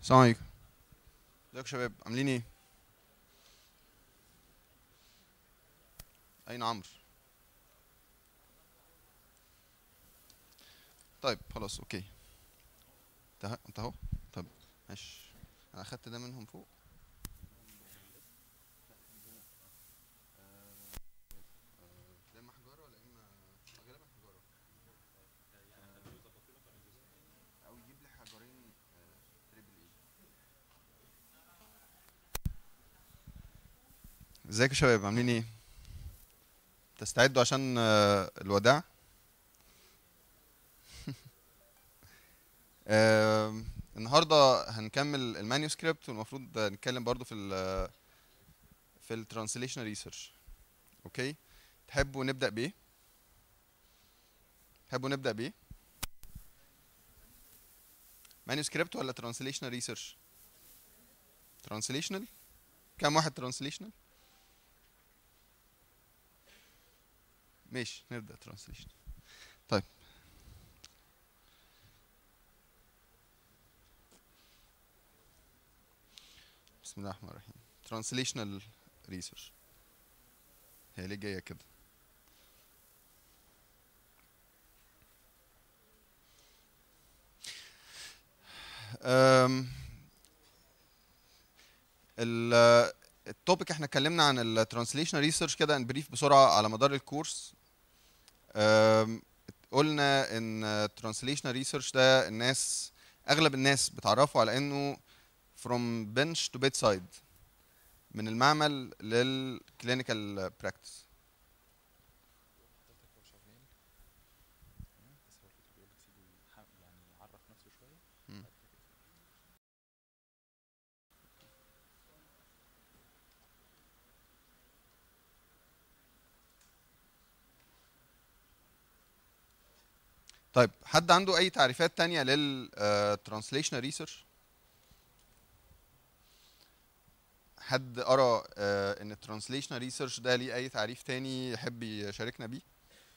السلام عليكم. ازيكم يا شباب، عاملين ايه؟ اين عمرو؟ طيب خلاص اوكي. انت اهو. طب ماشي، انا اخدت ده منهم فوق. يا اما حجاره ولا اما غالبا حجاره، او يجيب لي حجرين تريبل اي. ازيك يا شباب، عاملين ايه؟ تستعدوا عشان الوداع؟ النهارده هنكمل المانيوسكريبت، والمفروض نتكلم برضو في الترانسليشن ريسيرش. اوكي، تحبوا نبدا بايه؟ مانيوسكريبت ولا ترانسليشن ريسيرش؟ ترانسليشنال. كام واحد ترانسليشنال؟ ماشي نبدا ترانسليشن. طيب بسم الله الرحمن الرحيم. ترانسليشنال ريسيرش هي ليه جايه كده؟ التوبيك احنا اتكلمنا عن الترانسليشنال ريسيرش كده ان بريف بسرعه على مدار الكورس. قلنا ان الترانسليشنال ريسيرش ده اغلب الناس بتعرفه على انه from bench to bedside، من المعمل للكلينيكال براكتس. طيب حد عنده اي تعريفات تانية للترانسليشنال ريسيرش؟ حد قرا ان الترانسليشنال ريسيرش ده ليه اي تعريف تاني يحب يشاركنا بيه؟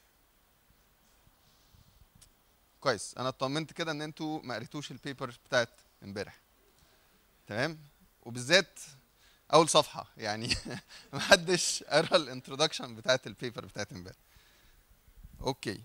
كويس، انا اطمنت كده ان انتوا ما قريتوش البيبر بتاعت امبارح. تمام، وبالذات اول صفحه يعني ما حدش قرا الانترودكشن بتاعت البيبر بتاعت امبارح. اوكي.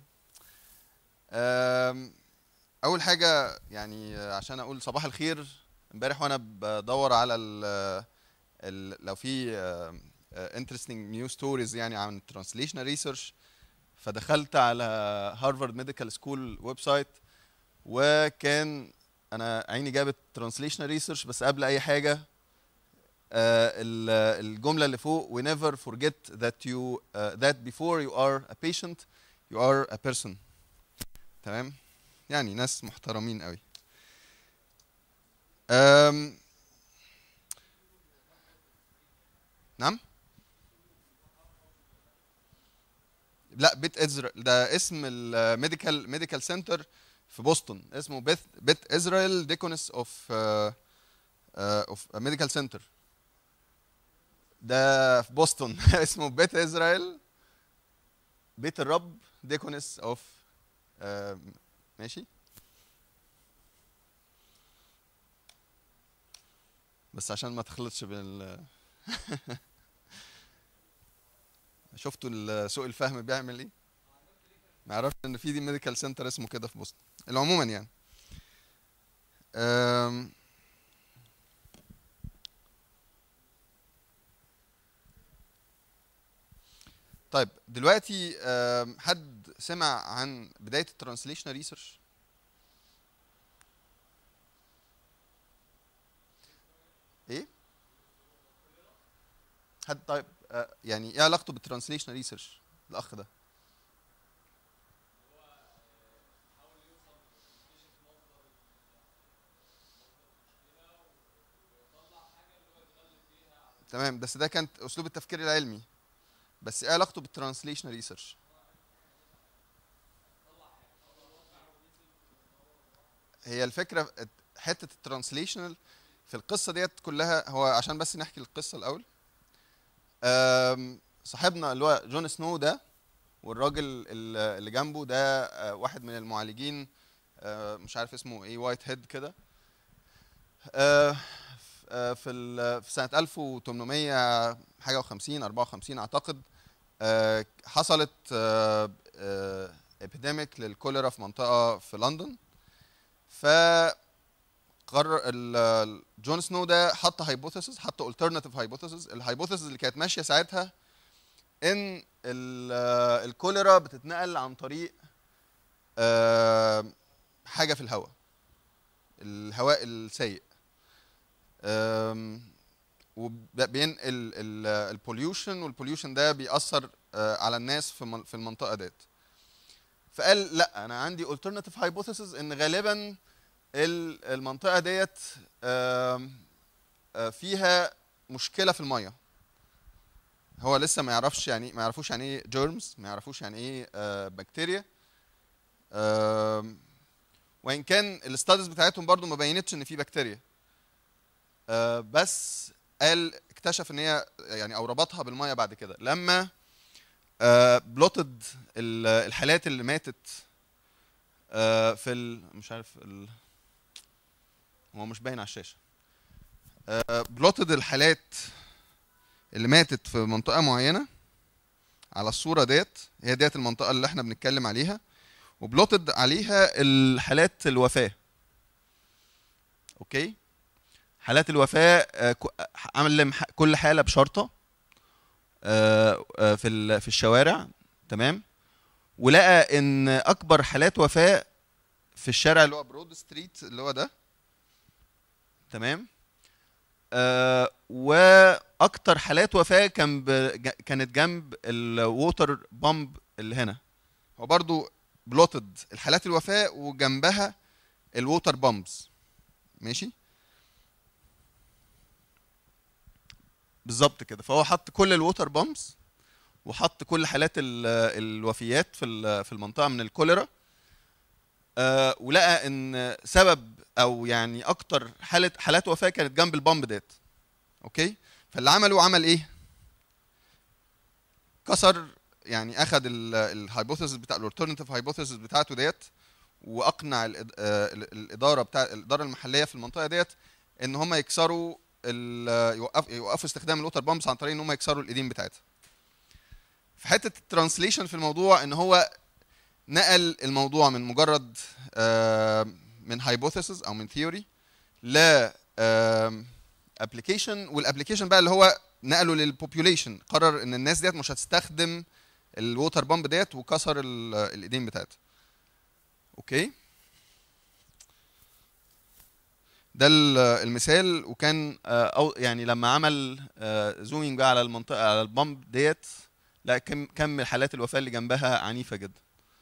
اول حاجه يعني عشان اقول صباح الخير، امبارح وانا بدور على لو في interesting news stories يعني عن translational research، فدخلت على هارفارد ميديكال سكول ويب سايت، وكان انا عيني جابت translational research، بس قبل اي حاجه الجمله اللي فوق: we never forget that before you are a patient you are a person. تمام، يعني ناس محترمين قوي. نعم، لا بيت ازرائيل ده اسم الميديكال سنتر في بوسطن، اسمه بيت ازرائيل ديكونس اوف ميديكال سنتر، ده في بوسطن اسمه بيت ازرائيل بيت الرب ديكونس اوف. ماشي، بس عشان ما تخلطش بين شفتوا سوء الفهم بيعمل ايه؟ ما يعرفش ان في دي ميديكال سنتر اسمه كده في بوسطن. عموما يعني طيب دلوقتي حد سمع عن بداية الترانسليشنال ريسيرش؟ ايه؟ حد طيب يعني ايه علاقته بالترانسليشنال ريسيرش الاخ ده؟ تمام، بس ده كان اسلوب التفكير العلمي، بس ايه علاقته بالترانسليشنال ريسيرش؟ هي الفكره حته الترانسليشنال في القصه ديت كلها، هو عشان بس نحكي القصه الاول. صاحبنا اللي هو جون سنو ده، والراجل اللي جنبه ده واحد من المعالجين، مش عارف اسمه ايه، وايت هيد كده. في سنه 1800 حاجه و50 54 اعتقد، حصلت ابيديميك للكوليرا في منطقه في لندن. فقرر جون سنو ده حط هايبوثيسز، حط الترناتيف هايبوثيسز. الهايبوثيسز اللي كانت ماشيه ساعتها ان الكوليرا بتتنقل عن طريق حاجه في الهواء السيء، وبينقل البوليوشن، والبوليوشن ده بيأثر على الناس في المنطقه ديت. فقال لا، انا عندي alternative hypothesis ان غالبا المنطقه ديت فيها مشكله في الميه. هو لسه ما يعرفوش يعني ايه جيرمز، ما يعرفوش يعني ايه بكتيريا، وان كان الستاديز بتاعتهم برضو ما بينتش ان في بكتيريا، بس قال اكتشف ان هي يعني، او ربطها بالميه بعد كده لما بلوتد الحالات اللي ماتت في مش عارف هو مش باين على الشاشه. بلوتد الحالات اللي ماتت في منطقه معينه على الصوره ديت، هي ديت المنطقه اللي احنا بنتكلم عليها، وبلوتد عليها الحالات الوفاه. اوكي، حالات الوفاه عمل كل حاله بشرطه في الشوارع، تمام. ولقى ان اكبر حالات وفاه في الشارع اللي هو برود ستريت اللي هو ده، تمام. واكتر حالات وفاه كانت جنب الووتر بامب اللي هنا. هو برضو بلوتد الحالات الوفاه وجنبها الووتر بامبز، ماشي بالظبط كده. فهو حط كل الووتر بامبز وحط كل حالات الوفيات في المنطقه من الكوليرا، ولقى ان سبب او يعني اكتر حالات وفاه كانت جنب البامب ديت. اوكي، فاللي عمل ايه؟ كسر يعني، اخذ الهايبوثيسز بتاع الالترناتيف هايبوثيسز بتاعته ديت، واقنع الاداره المحليه في المنطقه ديت ان هم يكسروا يوقفوا استخدام الووتر بامبس عن طريق ان هم يكسروا الايدين بتاعتها. في حته الترانسليشن في الموضوع، ان هو نقل الموضوع من مجرد من هايبوثيسز او من ثيوري ل ابلكيشن، والابلكيشن بقى اللي هو نقله للبوبيوليشن. قرر ان الناس ديت مش هتستخدم الووتر بامب ديت، وكسر الايدين بتاعتها. اوكي، ده المثال. وكان او يعني لما عمل زومينج بقى على المنطقه، على البامب ديت، لا كم حالات الوفاه اللي جنبها عنيفه جدا.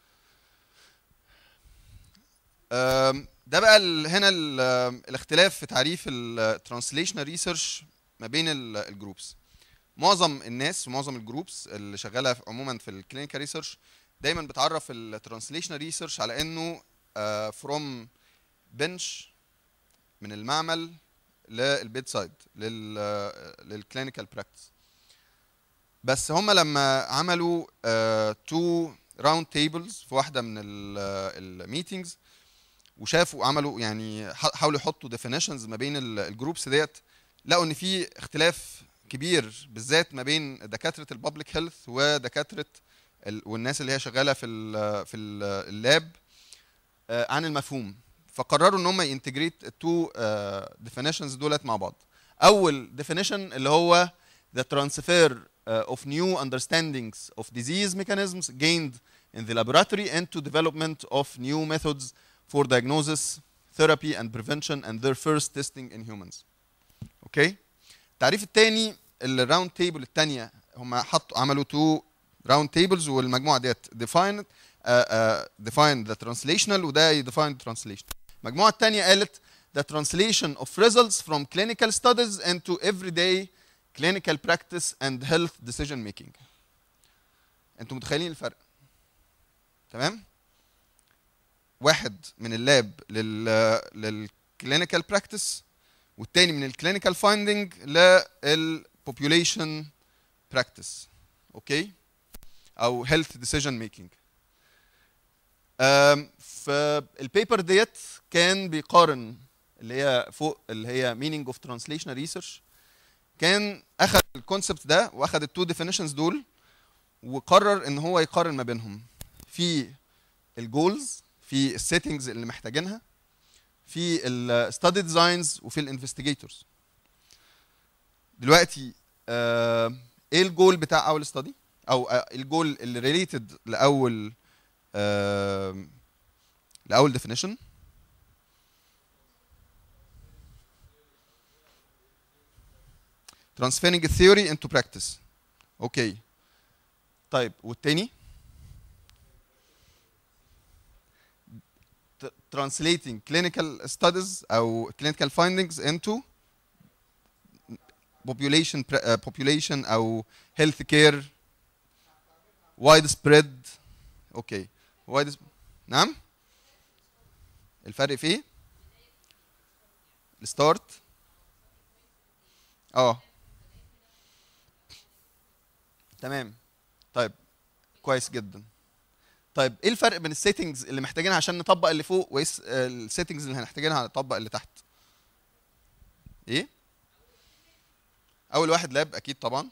ده بقى هنا الاختلاف في تعريف الترانسليشنال ريسيرش ما بين الجروبس. معظم الناس ومعظم الجروبس اللي شغاله عموما في الكلينيكال ريسيرش دايما بتعرف الترانسليشنال ريسيرش على انه فروم بنش، من المعمل للبيد سايد، للكلينيكال براكتس. بس هم لما عملوا تو راوند تيبلز في واحده من الميتينجز، وشافوا عملوا يعني حاولوا يحطوا ديفينيشنز ما بين الجروبس ديت، لقوا ان في اختلاف كبير بالذات ما بين دكاتره البابليك هيلث ودكاتره والناس اللي هي شغاله في اللاب عن المفهوم. فقرروا ان هم ينتجريت التو ديفينيشنز دولت مع بعض. اول ديفينيشن اللي هو the transfer of new understandings of disease mechanisms gained in the laboratory into development of new methods for diagnosis, therapy and prevention and their first testing in humans. اوكي، التعريف الثاني الراوند تيبل الثانيه، هم عملوا تو راوند تيبلز، والمجموعه ديت define the translational وده define the translational. المجموعه الثانيه قالت the translation of results from clinical studies into everyday clinical practice and health decision making. انتوا متخيلين الفرق؟ تمام؟ واحد من اللاب للكلينيكال براكتس، والتاني من الكلينيكال فايندنج للبوبيوليشن براكتس. اوكي، او هيلث ديسيجن ميكينج. فالبيبر ديت كان بيقارن اللي هي فوق اللي هي meaning of translational research، كان اخذ الكونسبت ده واخذ التو ديفينيشنز دول وقرر ان هو يقارن ما بينهم في الجولز، في السيتنجز اللي محتاجينها، في الستادي ديزاينز، وفي الانفستيجيتورز. دلوقتي ايه الجول بتاع اول ستادي او الجول اللي ريليتد لاول ديفينيشن؟ transferring a theory into practice. اوكي طيب والتاني؟ translating clinical studies او clinical findings into population او health care widespread. اوكي نعم. الفرق في ايه؟ الستارت تمام. طيب كويس جدا. طيب ايه الفرق بين السيتنجز اللي محتاجينها عشان نطبق اللي فوق وايه السيتنجز اللي هنحتاجينها نطبق اللي تحت؟ ايه؟ اول واحد لاب اكيد طبعا.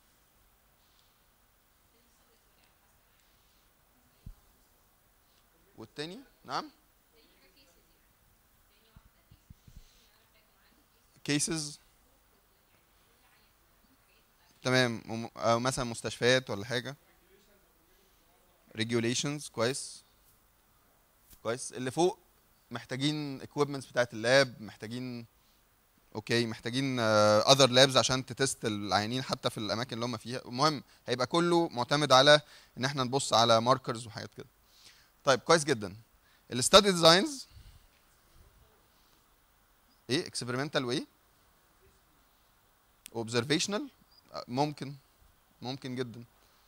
والتاني؟ نعم كيسز. تمام. او مثلا مستشفيات ولا حاجه. ريجوليشنز. كويس كويس. اللي فوق محتاجين equipments بتاعت اللاب، محتاجين اوكي محتاجين other labs عشان تتست العيانين حتى في الاماكن اللي هم فيها. المهم هيبقى كله معتمد على ان احنا نبص على ماركرز وحاجات كده. طيب كويس جدا. الستادي ديزاينز ايه؟ اكسبيرمنتال وايه؟ اوبزرفيشنال. ممكن جدا.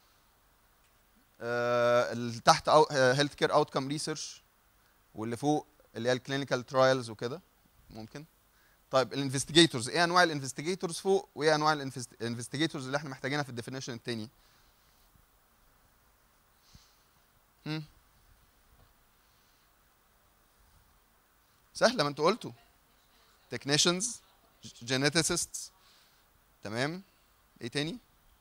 اللي تحت هيلث كير اوتكم ريسيرش، واللي فوق اللي هي الكلينيكال ترايلز وكده ممكن. طيب الانفستيجيتورز، ايه انواع الانفستيجيتورز فوق وايه انواع الانفستيجيتورز اللي احنا محتاجينها في الديفينيشن الثاني؟ سهله ما انتوا قلتوا. تكنيشنز، جينيتيسيستس. تمام. ايه تاني؟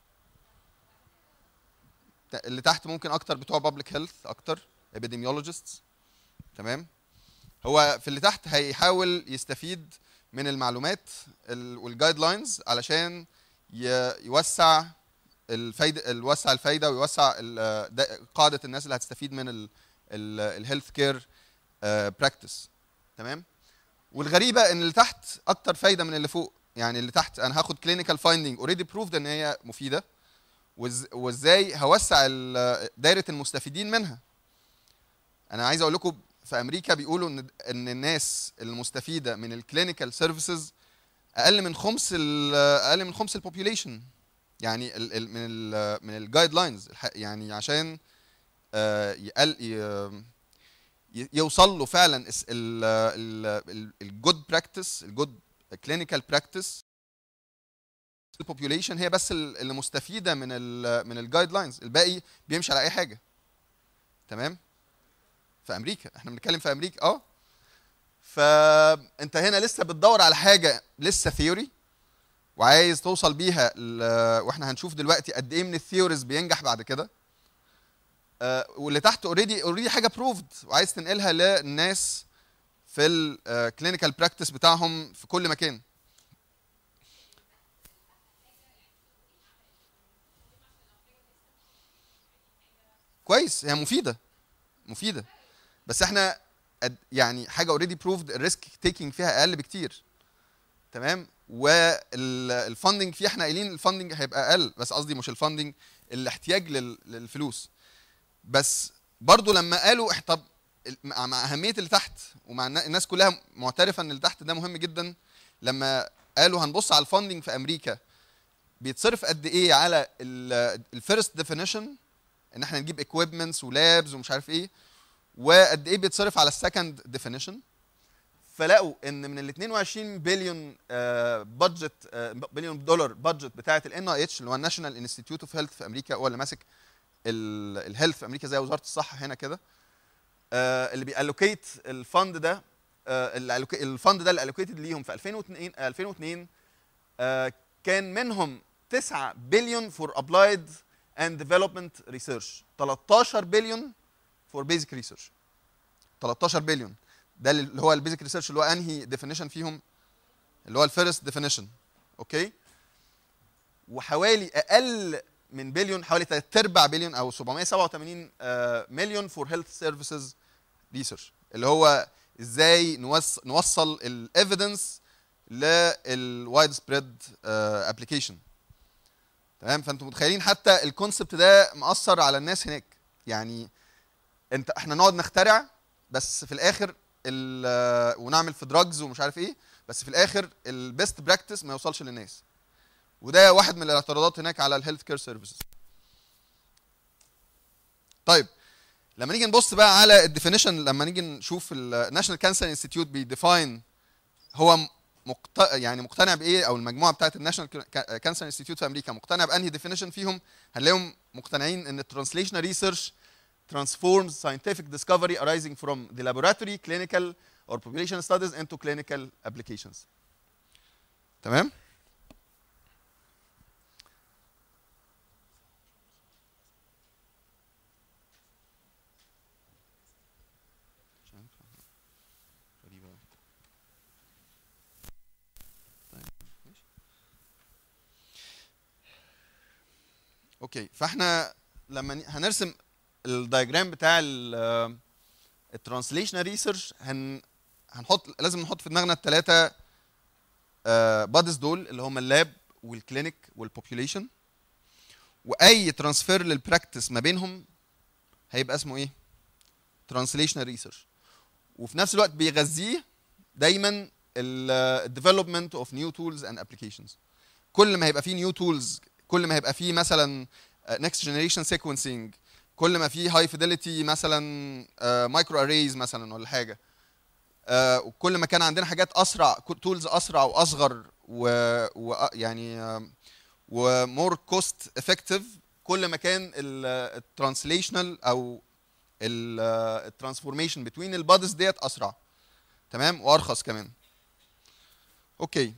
اللي تحت ممكن اكتر بتوع بابليك هيلث اكتر، epidemiologists. تمام. هو في اللي تحت هيحاول يستفيد من المعلومات والجايد لاينز علشان يوسع الفايده ويوسع قاعده الناس اللي هتستفيد من الهيلث كير براكتس. تمام. والغريبه ان اللي تحت اكتر فايده من اللي فوق. يعني اللي تحت انا هاخد كلينيكال فايندنج اوريدي بروفد ان هي مفيده، وازاي هوسع دايره المستفيدين منها. انا عايز اقول لكم في امريكا بيقولوا ان الناس المستفيده من الكلينيكال سيرفيسز اقل من خمس البوبيوليشن. يعني من الجايد لاينز، يعني عشان يوصل له فعلا الجود براكتس، الجود كلينيكال براكتس. البوبيوليشن هي بس اللي مستفيده من الجايد لاينز، الباقي بيمشي على اي حاجه. تمام. في امريكا، احنا بنتكلم في امريكا. فانت هنا لسه بتدور على حاجه لسه ثيوري وعايز توصل بيها واحنا هنشوف دلوقتي قد ايه من الثيوريز بينجح بعد كده. واللي تحت اوريدي حاجه بروفد وعايز تنقلها للناس في الكلينيكال براكتس بتاعهم في كل مكان. كويس. هي مفيده بس احنا يعني حاجه اوريدي بروفد الريسك تيكينج فيها اقل بكتير. تمام. والفاندنج فيه احنا قايلين الفاندنج هيبقى اقل، بس قصدي مش الفاندنج، الاحتياج للفلوس. بس برضو لما قالوا طب مع اهميه اللي تحت ومع الناس كلها معترفه ان اللي تحت ده مهم جدا، لما قالوا هنبص على الفاندنج في امريكا بيتصرف قد ايه على الفيرست ديفينيشن ان احنا نجيب equipments ولابز ومش عارف ايه، وقد ايه بيتصرف على السكند ديفينيشن، فلقوا ان من ال 22 بليون بليون دولار بادجت بتاعه الان اي اتش اللي هو الناشونال انستيتيوت اوف هيلث في امريكا، هو اللي ماسك الهيلث في امريكا زي وزاره الصحه هنا كده، اللي بيالوكيت الفند ده الفند ده اللي الوكيتد ليهم في 2002 كان منهم 9 بليون فور ابلايد اند ديفلوبمنت ريسيرش، 13 بليون فور بيزك ريسيرش. 13 بليون ده اللي هو البيزك ريسيرش، اللي هو انهي ديفينيشن فيهم؟ اللي هو الفيرست ديفينيشن. اوكي. وحوالي اقل من بليون، حوالي 3/4 بليون او 787 مليون فور هيلث سيرفيسز ريسيرش، اللي هو ازاي نوصل الايفيدنس للوايد سبريد ابلكيشن. تمام. فانتم متخيلين حتى الكونسبت ده مأثر على الناس هناك. يعني احنا نقعد نخترع بس في الاخر ونعمل في دراجز ومش عارف ايه، بس في الاخر البيست براكتس ما يوصلش للناس. وده واحد من الاعتراضات هناك على الهيلث كير سيرفيسز. طيب لما نيجي نبص بقى على الديفينيشن، لما نيجي نشوف الناشونال كانسر انستيتيوت بيديفاين هو يعني مقتنع بايه، او المجموعه بتاعت الناشونال كانسر انستيتيوت في امريكا مقتنع بانهي ديفينيشن فيهم، هنلاقيهم مقتنعين ان الترانسليشنال ريسيرش transforms scientific discovery arising from the laboratory, clinical or population studies into clinical applications. تمام؟ اوكي. فاحنا لما هنرسم الدايجرام بتاع الترانسليشنال ريسيرش لازم نحط في دماغنا الثلاثه بادز دول، اللي هم اللاب والكلينيك والبوبيوليشن. واي ترانسفير للبراكتس ما بينهم هيبقى اسمه ايه؟ ترانسليشنال ريسيرش. وفي نفس الوقت بيغذيه دايما الديفلوبمنت اوف نيو تولز اند ابلكيشنز. كل ما هيبقى فيه نيو تولز، كل ما هيبقى فيه مثلا next generation sequencing، كل ما فيه high fidelity مثلا مايكرو اريز مثلا ولا حاجه، وكل ما كان عندنا حاجات اسرع، تولز اسرع واصغر ويعني ومور كوست افكتيف، كل ما كان الترانسليشنال او الترانسفورميشن بتوين البادز ديت اسرع. تمام. وارخص كمان. اوكي.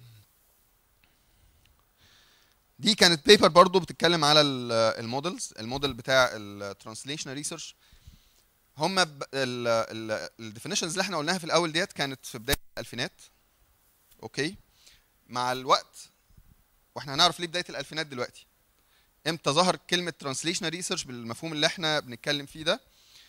دي كانت بيبر برضو بتتكلم على المودلز، الموديل بتاع الترانسليشنال ريسيرش. هم الديفينيشنز اللي احنا قلناها في الاول ديت كانت في بدايه الالفينات. اوكي. مع الوقت، واحنا هنعرف ليه بدايه الالفينات دلوقتي، امتى ظهر كلمه ترانسليشنال ريسيرش بالمفهوم اللي احنا بنتكلم فيه ده.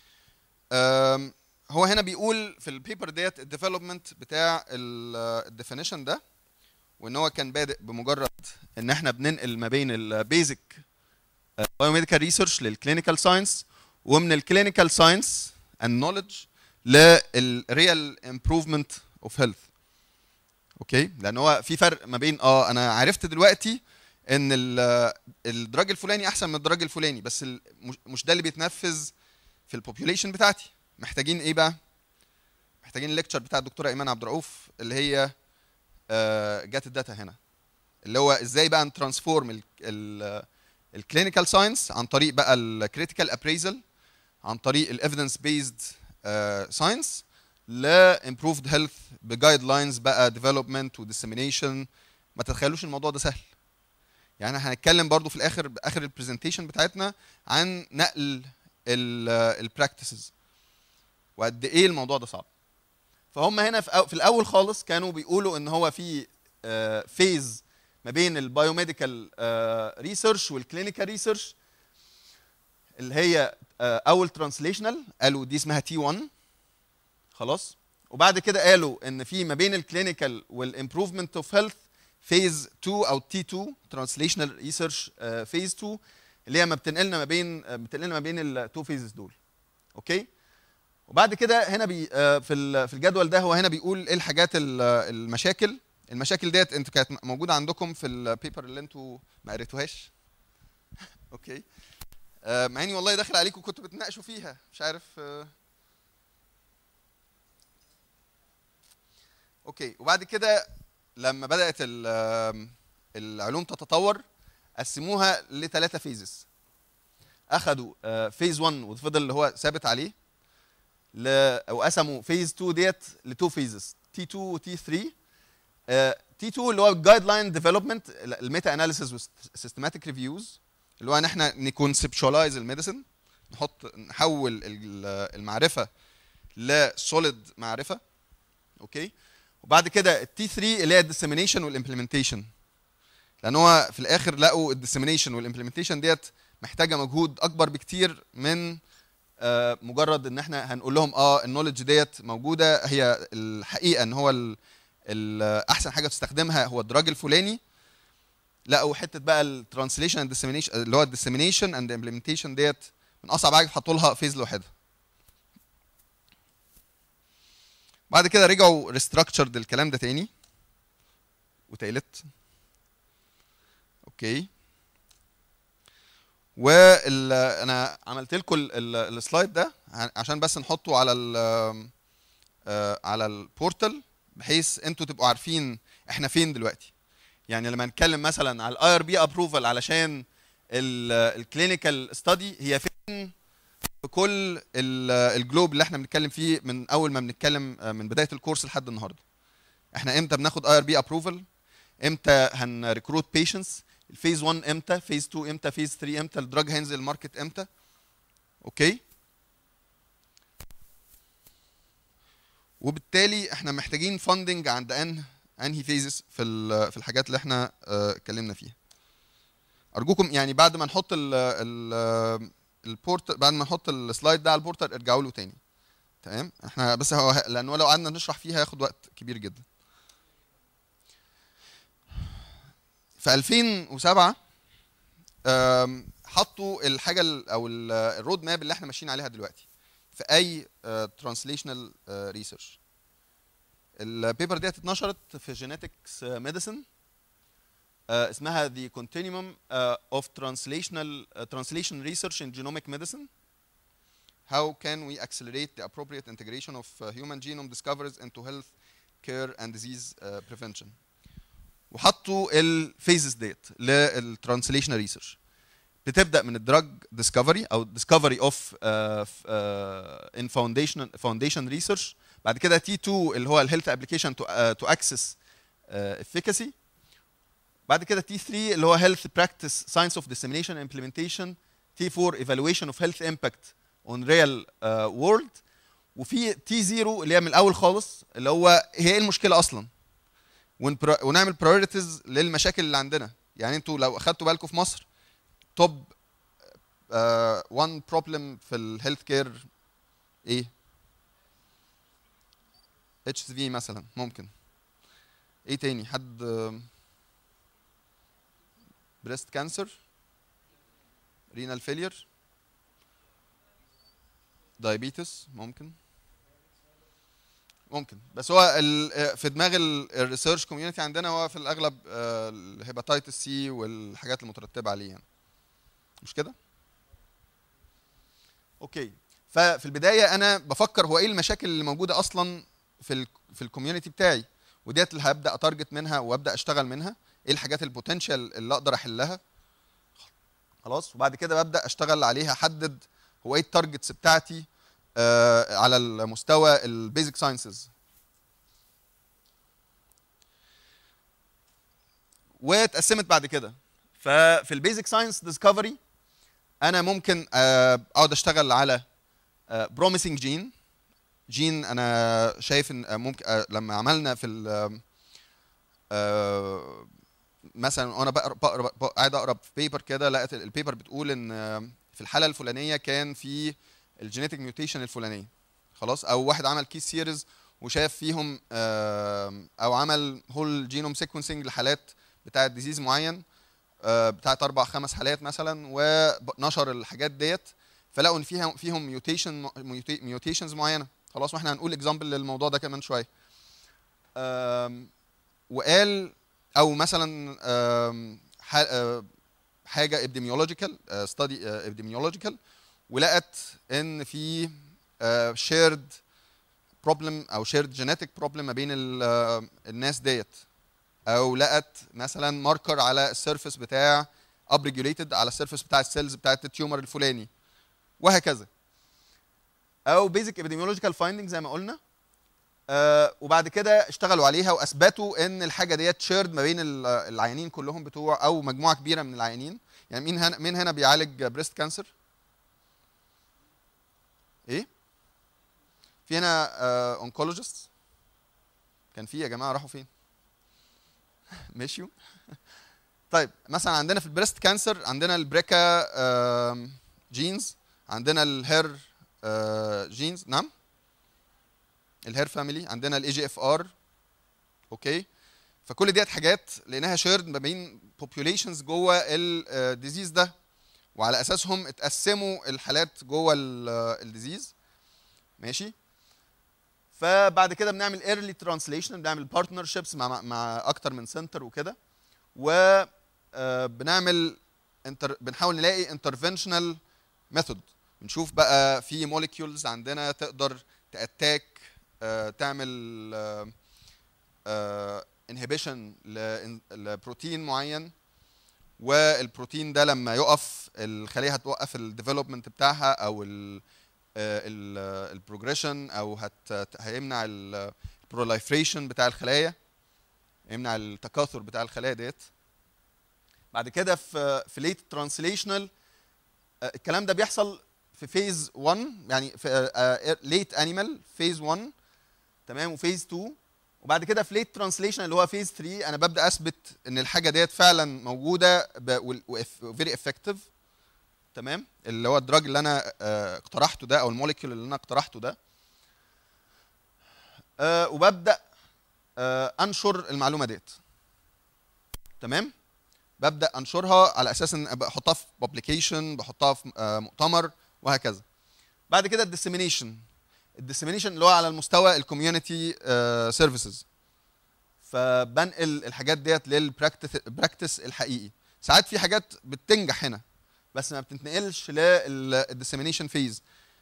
هو هنا بيقول في البيبر ديت الديفلوبمنت بتاع الديفينيشن ده، وان هو كان بادئ بمجرد ان احنا بننقل ما بين البيزك بايوميديكال ريسيرش للكلينيكال ساينس، ومن الكلينيكال ساينس اند نوليدج للريال امبروفمنت اوف هيلث. اوكي. لان هو في فرق ما بين انا عرفت دلوقتي ان الدراج الفلاني احسن من الدراج الفلاني، بس مش ده اللي بيتنفذ في البوبيوليشن بتاعتي. محتاجين ايه بقى؟ محتاجين الليكتشر بتاع الدكتوره ايمان عبد الرؤوف اللي هي جات الداتا هنا، اللي هو ازاي بقى نترانسفورم الكلينيكال ساينس عن طريق بقى الكريتيكال ابريزل، عن طريق الايفيدنس بيزد ساينس، لامبروفد هيلث بجايد لاينز بقى ديفلوبمنت وديسيمينيشن. ما تتخيلوش الموضوع ده سهل. يعني هنتكلم برضو في الاخر باخر البرزنتيشن بتاعتنا عن نقل البراكتسز وقد ايه الموضوع ده صعب. فهم هنا في الاول خالص كانوا بيقولوا ان هو في فيز ما بين البايوميديكال ريسيرش والكلينيكال ريسيرش، اللي هي اول ترانسليشنال قالوا دي اسمها تي 1 خلاص. وبعد كده قالوا ان في ما بين الكلينيكال والامبروفمنت اوف هيلث فيز 2 او تي 2 ترانسليشنال ريسيرش فيز 2، اللي هي بتنقلنا ما بين التو فيزز دول. اوكي. وبعد كده هنا في الجدول ده هو هنا بيقول ايه الحاجات المشاكل ديت انتوا كانت موجوده عندكم في البيبر اللي انتوا ما قريتوهاش. اوكي. مع اني والله داخل عليكم كنتوا بتناقشوا فيها، مش عارف. اوكي. وبعد كده لما بدات العلوم تتطور قسموها لثلاثه فيزز. اخذوا فيز 1 وفضل اللي هو ثابت عليه، وقسموا فيز 2 ديت لتو فيزز تي 2 وتي 3. تي 2 اللي هو الجايد لاين ديفلوبمنت، الميتا اناليسيز والسيستماتيك ريفيوز، اللي هو ان احنا نكونسبشواليز الميديسن، نحول المعرفه لسوليد معرفه. اوكي. وبعد كده التي 3 اللي هي الديسيمينيشن والامبلمنتيشن، لان هو في الاخر لقوا الديسيمينيشن والامبلمنتيشن ديت محتاجه مجهود اكبر بكتير من مجرد ان احنا هنقول لهم النولج ديت موجوده، هي الحقيقه ان هو احسن حاجه تستخدمها هو الدراج الفلاني. لقوا حته بقى الترانسليشن اند ديسيمينيشن، اللي هو الديسيمينيشن اند امبلمنتيشن ديت من اصعب حاجه، حطوا لها فيز لوحدها. بعد كده رجعوا ريستراكشرد الكلام ده تاني وتالت. اوكي. وانا عملت لكم السلايد ده عشان بس نحطه على البورتال، بحيث انتوا تبقوا عارفين احنا فين دلوقتي. يعني لما نتكلم مثلا على الاي ار بي ابروفال علشان الكلينيكال ستادي، هي فين في كل الجلوب اللي احنا بنتكلم فيه من اول ما بنتكلم من بدايه الكورس لحد النهارده. احنا امتى بناخد اي ار بي ابروفال، امتى هنريكروت بيشنتس، الفيز 1 امتى، فيز 2 امتى، فيز 3 امتى، الدراج هينزل الماركت امتى. اوكي. وبالتالي احنا محتاجين فاندنج عند انهي فيزز في الحاجات اللي احنا اتكلمنا فيها. ارجوكم يعني بعد ما نحط البورتال، بعد ما نحط السلايد ده على البورتال ارجعوا له تاني. تمام. احنا بس هو لانه لو قعدنا نشرح فيه هياخد وقت كبير جدا. في 2007 حطوا الحاجه او الرود ماب اللي احنا ماشيين عليها دلوقتي في اي ترانسليشنال ريسيرش. البيبر دي اتنشرت في جينيتكس ميديسن، اسمها The Continuum of Translation Research in Genomic Medicine. How can we accelerate the appropriate integration of human genome discoveries into health care and disease prevention. وحطوا الفيزز ديت للترانسليشنال ريسيرش. بتبدا من الدراج ديسكفري او ديسكفري اوف ان فاونديشن ريسيرش، بعد كده تي 2 اللي هو الهيلث ابلكيشن تو اكسس افيكاسي، بعد كده تي 3 اللي هو هيلث براكتس ساينس اوف ديسيمينيشن امبلمنتيشن، تي 4 ايفالويشن اوف هيلث امباكت اون ريال وورلد، وفي تي 0 اللي هي من الاول خالص اللي هو هي ايه المشكله اصلا، ونعمل برايورتيز للمشاكل اللي عندنا. يعني انتوا لو اخدتوا بالكم في مصر توب 1 بروبلم في الهيلث كير ايه؟ اتش سي في مثلا. ممكن ايه تاني؟ حد؟ بريست كانسر، رينال فيلير، دايابيتس. ممكن بس هو في دماغ الريسيرش كوميونتي عندنا هو في الاغلب الهيباتيتس سي والحاجات المترتبه عليه يعني. مش كده؟ اوكي. ففي البدايه انا بفكر هو ايه المشاكل اللي موجوده اصلا في الكوميونتي بتاعي، وديت اللي هبدا اتارجت منها وابدا اشتغل منها. ايه الحاجات البوتنشال اللي اقدر احلها؟ خلاص. وبعد كده ببدا اشتغل عليها، احدد هو ايه التارجتس بتاعتي على المستوى البيزك ساينسز. واتقسمت بعد كده. ففي البيزك ساينس ديسكفري انا ممكن اقعد اشتغل على بروميسنج جين. انا شايف ان ممكن لما عملنا في مثلا وانا قاعد اقرا في بيبر كده، لقيت البيبر بتقول ان في الحاله الفلانيه كان في الجينيتك ميوتيشن الفلانيه. خلاص. او واحد عمل كيس سيريز وشاف فيهم او عمل هول جينوم سيكونسنج لحالات بتاعه ديزيز معين، بتاعه 4 5 حالات مثلا، ونشر الحاجات ديت، فلقوا ان فيهم ميوتيشنز معينه. خلاص. واحنا هنقول اكزامبل للموضوع ده كمان شويه. وقال او مثلا حاجه ابيديميولوجيكال ستادي ابيديميولوجيكال، ولقت ان في شيرد بروبلم او شيرد جينيتك بروبلم ما بين الناس ديت، او لقت مثلا ماركر على السيرفيس بتاع ابريجوليتد على السيرفيس بتاع السيلز بتاعت التيومر الفلاني، وهكذا. او بيزك ابيديميولوجيكال فايندنج زي ما قلنا. وبعد كده اشتغلوا عليها واثبتوا ان الحاجه ديت شيرد ما بين العيانين كلهم بتوع او مجموعه كبيره من العيانين. يعني مين هنا بيعالج بريست كانسر؟ ايه؟ في هنا اونكولوجيست؟ كان في يا جماعه راحوا فين؟ مشيوا. طيب مثلا عندنا في البريست كانسر عندنا البريكا جينز، عندنا الهير جينز، نعم الهير فاميلي، عندنا الاي جي اف ار. اوكي، فكل ديت حاجات لقيناها شيرد ما بين populations جوه الديزيز ده، وعلى اساسهم اتقسموا الحالات جوه الديزيز. ماشي. فبعد كده بنعمل ايرلي ترانسليشن، بنعمل بارتنرشيبس مع اكتر من سنتر وكده، و بنعمل بنحاول نلاقي انترفنشنال ميثود. بنشوف بقى في موليكيولز عندنا تقدر تاتاك، تعمل انهبيشن لبروتين معين، والبروتين ده لما يقف الخليه هتوقف الديفلوبمنت بتاعها او البروجريشن، او هيمنع البروليفريشن بتاع الخلايا، يمنع التكاثر بتاع الخلايا ديت. بعد كده في ليت ترانسليشنال الكلام ده بيحصل في فيز 1، يعني في ليت انيمال فيز 1 تمام، وفيز 2، وبعد كده في ليت ترانسليشن اللي هو فيز 3 انا ببدا اثبت ان الحاجه ديت فعلا موجوده وفيري افكتيف. تمام، اللي هو الدراج اللي انا اقترحته ده او الموليكيول اللي انا اقترحته ده، وببدا انشر المعلومه ديت. تمام، ببدا انشرها على اساس ان بحطها في بابليكيشن، بحطها في مؤتمر وهكذا. بعد كده الديسيمينيشن اللي هو على المستوى الكوميونتي سيرفيسز، فبنقل الحاجات ديت للبراكتس الحقيقي. ساعات في حاجات بتنجح هنا بس ما بتتنقلش للديسيمينيشن فيز.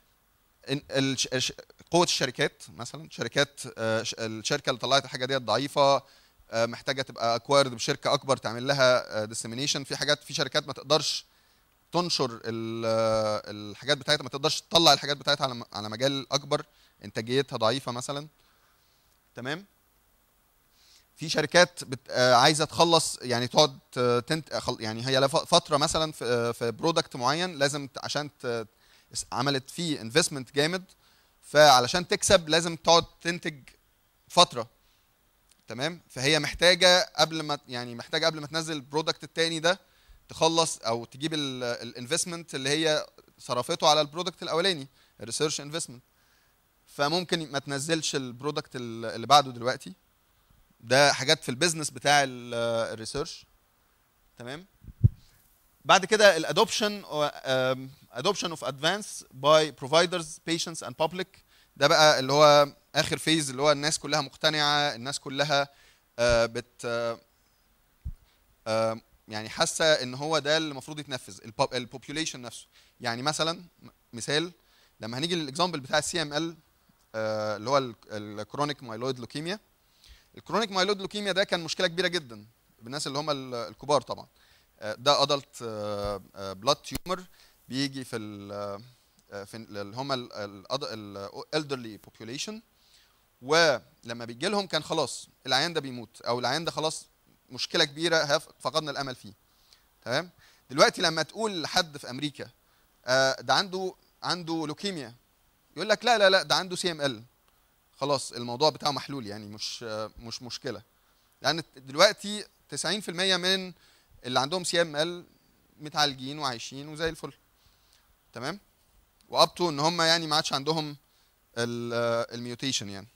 قوه الشركات مثلا، الشركه اللي طلعت الحاجه ديت ضعيفه، محتاجه تبقى اكوايرد بشركه اكبر تعمل لها ديسيمينيشن. في شركات ما تقدرش تنشر الحاجات بتاعتها، ما تقدرش تطلع الحاجات بتاعتها على مجال اكبر، انتاجيتها ضعيفه مثلا. تمام، في شركات عايزه تخلص، يعني تقعد يعني هي فتره مثلا في برودكت معين لازم عشان عملت فيه انفستمنت جامد، فعلشان تكسب لازم تقعد تنتج فتره. تمام، فهي محتاجه قبل ما تنزل البرودكت الثاني ده تخلص او تجيب الانفستمنت اللي هي صرفته على البرودكت الاولاني، الريسيرش انفستمنت، فممكن ما تنزلش البرودكت اللي بعده دلوقتي. ده حاجات في البيزنس بتاع الريسيرش. تمام، بعد كده الادوبشن اوف ادفانس باي بروفايدرز بيشنتس اند بابليك، ده بقى اللي هو اخر فيز، اللي هو الناس كلها مقتنعه، الناس كلها بت يعني حاسه ان هو ده اللي المفروض يتنفذ، البوبوليشن نفسه. يعني مثلا مثال، لما هنيجي للاكزامبل بتاع السي ام ال اللي هو الكرونيك مايلويد لوكيميا. الكرونيك مايلويد لوكيميا ده كان مشكله كبيره جدا بالناس اللي هم الكبار طبعا. ده ادلت بلاد تيومر بيجي في اللي هم الالدرلي بوبوليشن، ولما بيجي لهم كان خلاص العيان ده بيموت، او العيان ده خلاص مشكله كبيره فقدنا الامل فيه. تمام، دلوقتي لما تقول لحد في امريكا ده عنده لوكيميا، يقول لك لا لا لا ده عنده سي ام ال، خلاص الموضوع بتاعه محلول، يعني مش مشكله. لان دلوقتي 90% من اللي عندهم سي ام ال متعالجين وعايشين وزي الفل. تمام، واب تو ان هم يعني ما عادش عندهم الميوتيشن يعني.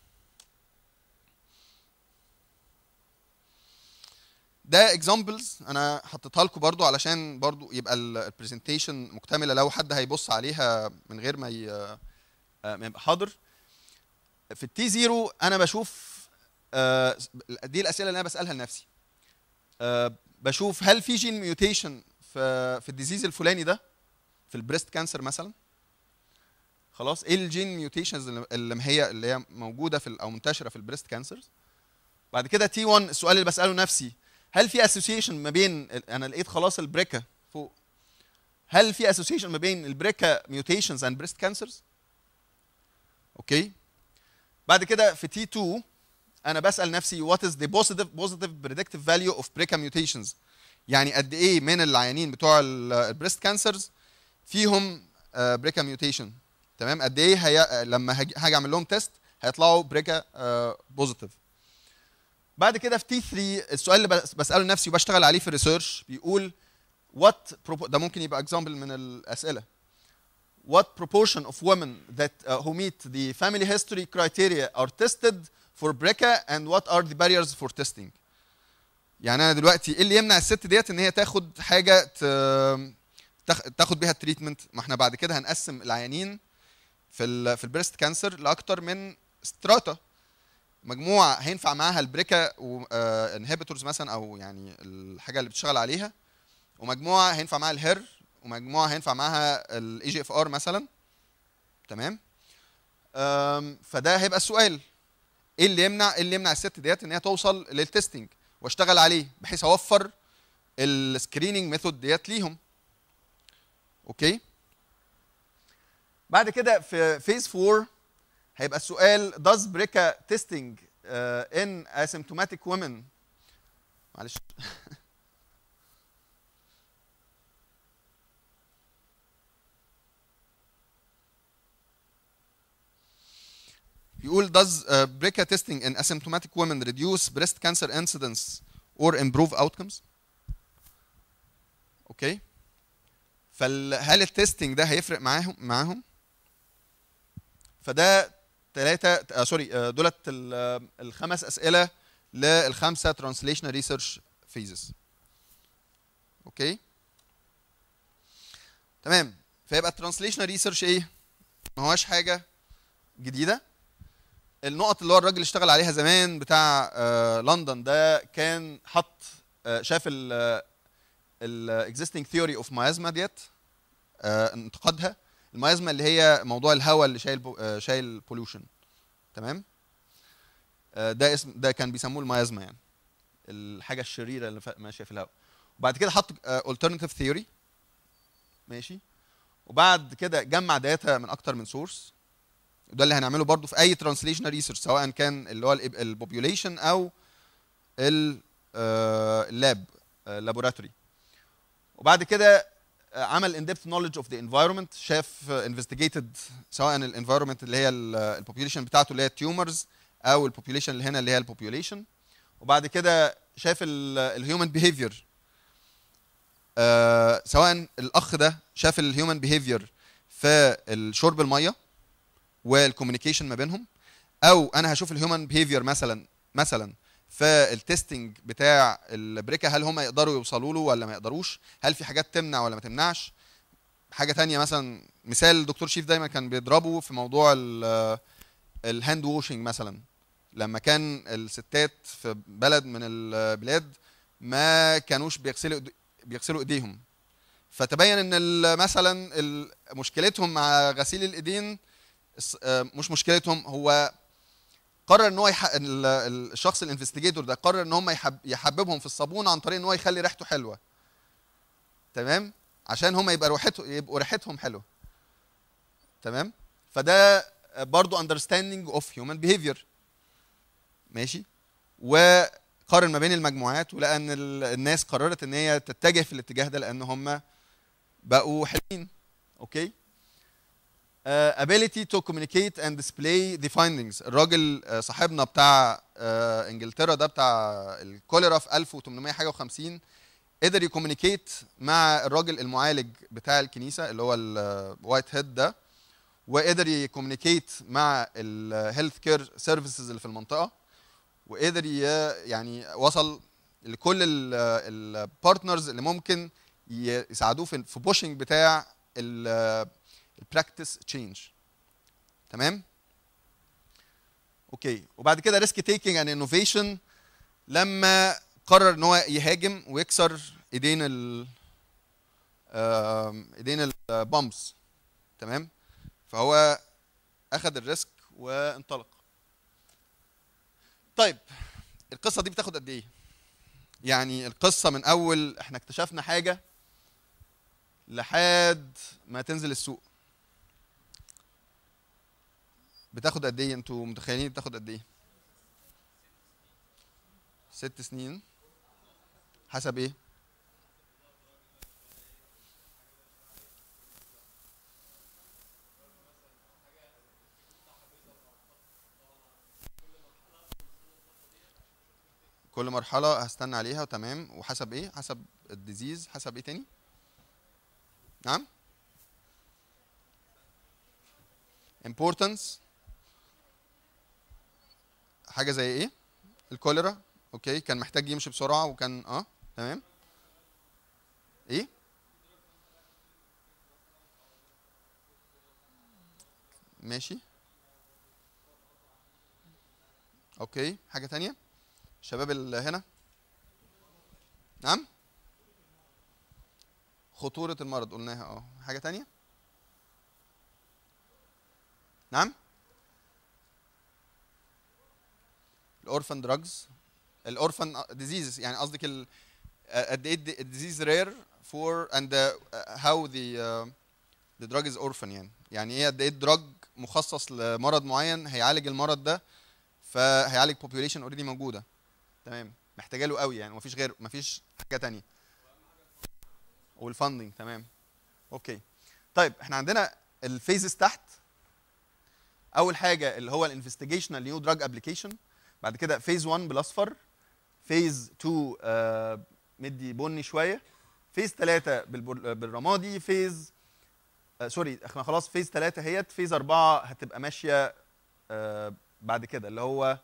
ده اكزامبلز انا حطيتها لكم برضو علشان برضو يبقى البرزنتيشن مكتمله لو حد هيبص عليها من غير ما يبقى حاضر. في التي زيرو انا بشوف دي الاسئله اللي انا بسالها لنفسي، بشوف هل في جين ميوتيشن في الديزيز الفلاني ده، في البريست كانسر مثلا. خلاص، ايه الجين ميوتيشنز اللي هي موجوده او منتشره في البريست كانسرز. بعد كده تي 1 السؤال اللي بساله نفسي، هل في اسوسيشن ما بين، انا لقيت خلاص البريكا فوق، هل في اسوسيشن ما بين البريكا ميوتيشنز اند بريست كانسرز؟ اوكي. بعد كده في تي 2 انا بسال نفسي what is the positive predictive value of BRCA mutations، يعني قد ايه من العيانين بتوع البريست كانسرز فيهم بريكا ميوتيشن، تمام؟ قد ايه لما هاجي اعمل لهم تيست هيطلعوا بريكا بوزيتيف. بعد كده في تي 3 السؤال اللي بساله لنفسي وبشتغل عليه في الريسيرش بيقول ده ممكن يبقى اكزامبل من الاسئله. What proportion of women that who meet the family history criteria are tested for BRCA and what are the barriers for testing؟ يعني انا دلوقتي ايه اللي يمنع الست ديت ان هي تاخد حاجه تاخد بيها التريتمنت؟ ما احنا بعد كده هنقسم العيانين في البريست كانسر لاكتر من ستراتا. مجموعه هينفع معاها البريكا انهبيتورز مثلا او يعني الحاجه اللي بتشتغل عليها، ومجموعه هينفع معاها الهير، ومجموعه هينفع معاها الاي جي اف ار مثلا، تمام؟ فده هيبقى السؤال، ايه اللي يمنع الست ديت ان هي توصل للتستنج واشتغل عليه بحيث اوفر السكريننج ميثود ديت ليهم. اوكي. بعد كده في فيز 4 هيبقى السؤال does BRCA testing in asymptomatic women، معلش يقول does BRCA testing in asymptomatic women reduce breast cancer incidence or improve outcomes؟ اوكي. فهل التستنج ده هيفرق معاهم؟ فده دولت الخمس اسئله للخمسه ترانسليشنال ريسيرش فيزز. اوكي تمام. فيبقى الترانسليشنال ريسيرش ايه؟ ما هواش حاجه جديده. النقط اللي هو الراجل اشتغل عليها زمان بتاع لندن ده كان حط شاف الاكزيستنج ثيوري اوف ميازما ديت، انتقدها. الميازما اللي هي موضوع الهواء اللي شايل بوليوشن، تمام؟ ده كان بيسموه الميازما، يعني الحاجه الشريره اللي ماشيه في الهواء. وبعد كده حط alternative theory، ماشي؟ وبعد كده جمع داتا من اكتر من سورس، وده اللي هنعمله برضو في اي ترانسليشنال ريسيرش سواء كان اللي هو البوبيوليشن او اللاب لابوراتوري. وبعد كده عمل ان ديبث نوليدج اوف ذا انفايرمنت، شاف انفستيجيتد سواء الانفايرمنت اللي هي البوبيوليشن بتاعته اللي هي التيومرز او البوبيوليشن اللي هنا اللي هي البوبيوليشن. وبعد كده شاف الهيومن بيهيفير، سواء الاخ ده شاف الهيومن بيهيفير في الشرب الميه والكوميونيكيشن ما بينهم، او انا هشوف الهيومن بيهيفير مثلا في التستنج بتاع البريكا، هل هم يقدروا يوصلوا له ولا ما يقدروش، هل في حاجات تمنع ولا ما تمنعش. حاجه تانية مثلا، مثال الدكتور شيف دايما كان بيضربه في موضوع الهاند ووشنج مثلا، لما كان الستات في بلد من البلاد ما كانوش بيغسلوا ايديهم، فتبين ان مثلا مشكلتهم مع غسيل الايدين مش مشكلتهم، هو قرر ان هو الشخص الانفستيجيتور ده قرر ان هم يحببهم في الصابون عن طريق ان هو يخلي ريحته حلوه، تمام؟ عشان هم يبقوا ريحتهم حلوه، تمام؟ فده برضو understanding of human behavior، ماشي؟ وقارن ما بين المجموعات ولقى ان الناس قررت ان هي تتجه في الاتجاه ده لان هم بقوا حلوين. اوكي. ability to communicate and display the findings. الراجل صاحبنا بتاع انجلترا ده بتاع الكوليرا في 1800 حاجه و50 قدر يكومينيكيت مع الراجل المعالج بتاع الكنيسه اللي هو الوايت هيد ده، وقدر يكومينيكيت مع الهيلث كير سيرفيسز اللي في المنطقه، وقدر يعني وصل لكل البارتنرز اللي ممكن يساعدوه في بوشنج بتاع البراكتس تشينج، تمام؟ اوكي. وبعد كده ريسك تيكينج اند انوفيشن، لما قرر ان هو يهاجم ويكسر ايدين البامبس، تمام؟ فهو اخذ الريسك وانطلق. طيب القصه دي بتاخد قد ايه؟ يعني القصه من اول احنا اكتشفنا حاجه لحد ما تنزل السوق بتاخد قد ايه؟ انتوا متخيلين بتاخد قد ايه؟ 6 سنين. حسب ايه؟ كل مرحلة هستنى عليها تمام. وحسب ايه؟ حسب الديزيز. حسب ايه تاني؟ نعم. importance. حاجة زي ايه؟ الكوليرا. اوكي، كان محتاج يمشي بسرعة وكان تمام. ايه؟ ماشي. اوكي، حاجة تانية الشباب اللي هنا؟ نعم. خطورة المرض قلناها. حاجة تانية؟ نعم. الاورفن دراجز. الاورفن ديزيز يعني قصدك قد ايه الديزيز رير فور اند هاو the drug is orphan. يعني ايه قد ايه الدراج مخصص لمرض معين هيعالج المرض ده، فهيعالج population اوريدي موجوده. تمام، محتاجه له قوي يعني، مفيش حاجه تانية. والفاندنج. تمام. اوكي. طيب احنا عندنا الفيزز تحت. اول حاجه اللي هو الانفستيجيشنال نيو دراج ابلكيشن. بعد كده فيز 1 بالاصفر، فيز 2 مدي بني شويه، فيز 3 بالرمادي، فيز سوري احنا خلاص فيز 3 اهيت، فيز 4 هتبقى ماشيه بعد كده اللي هو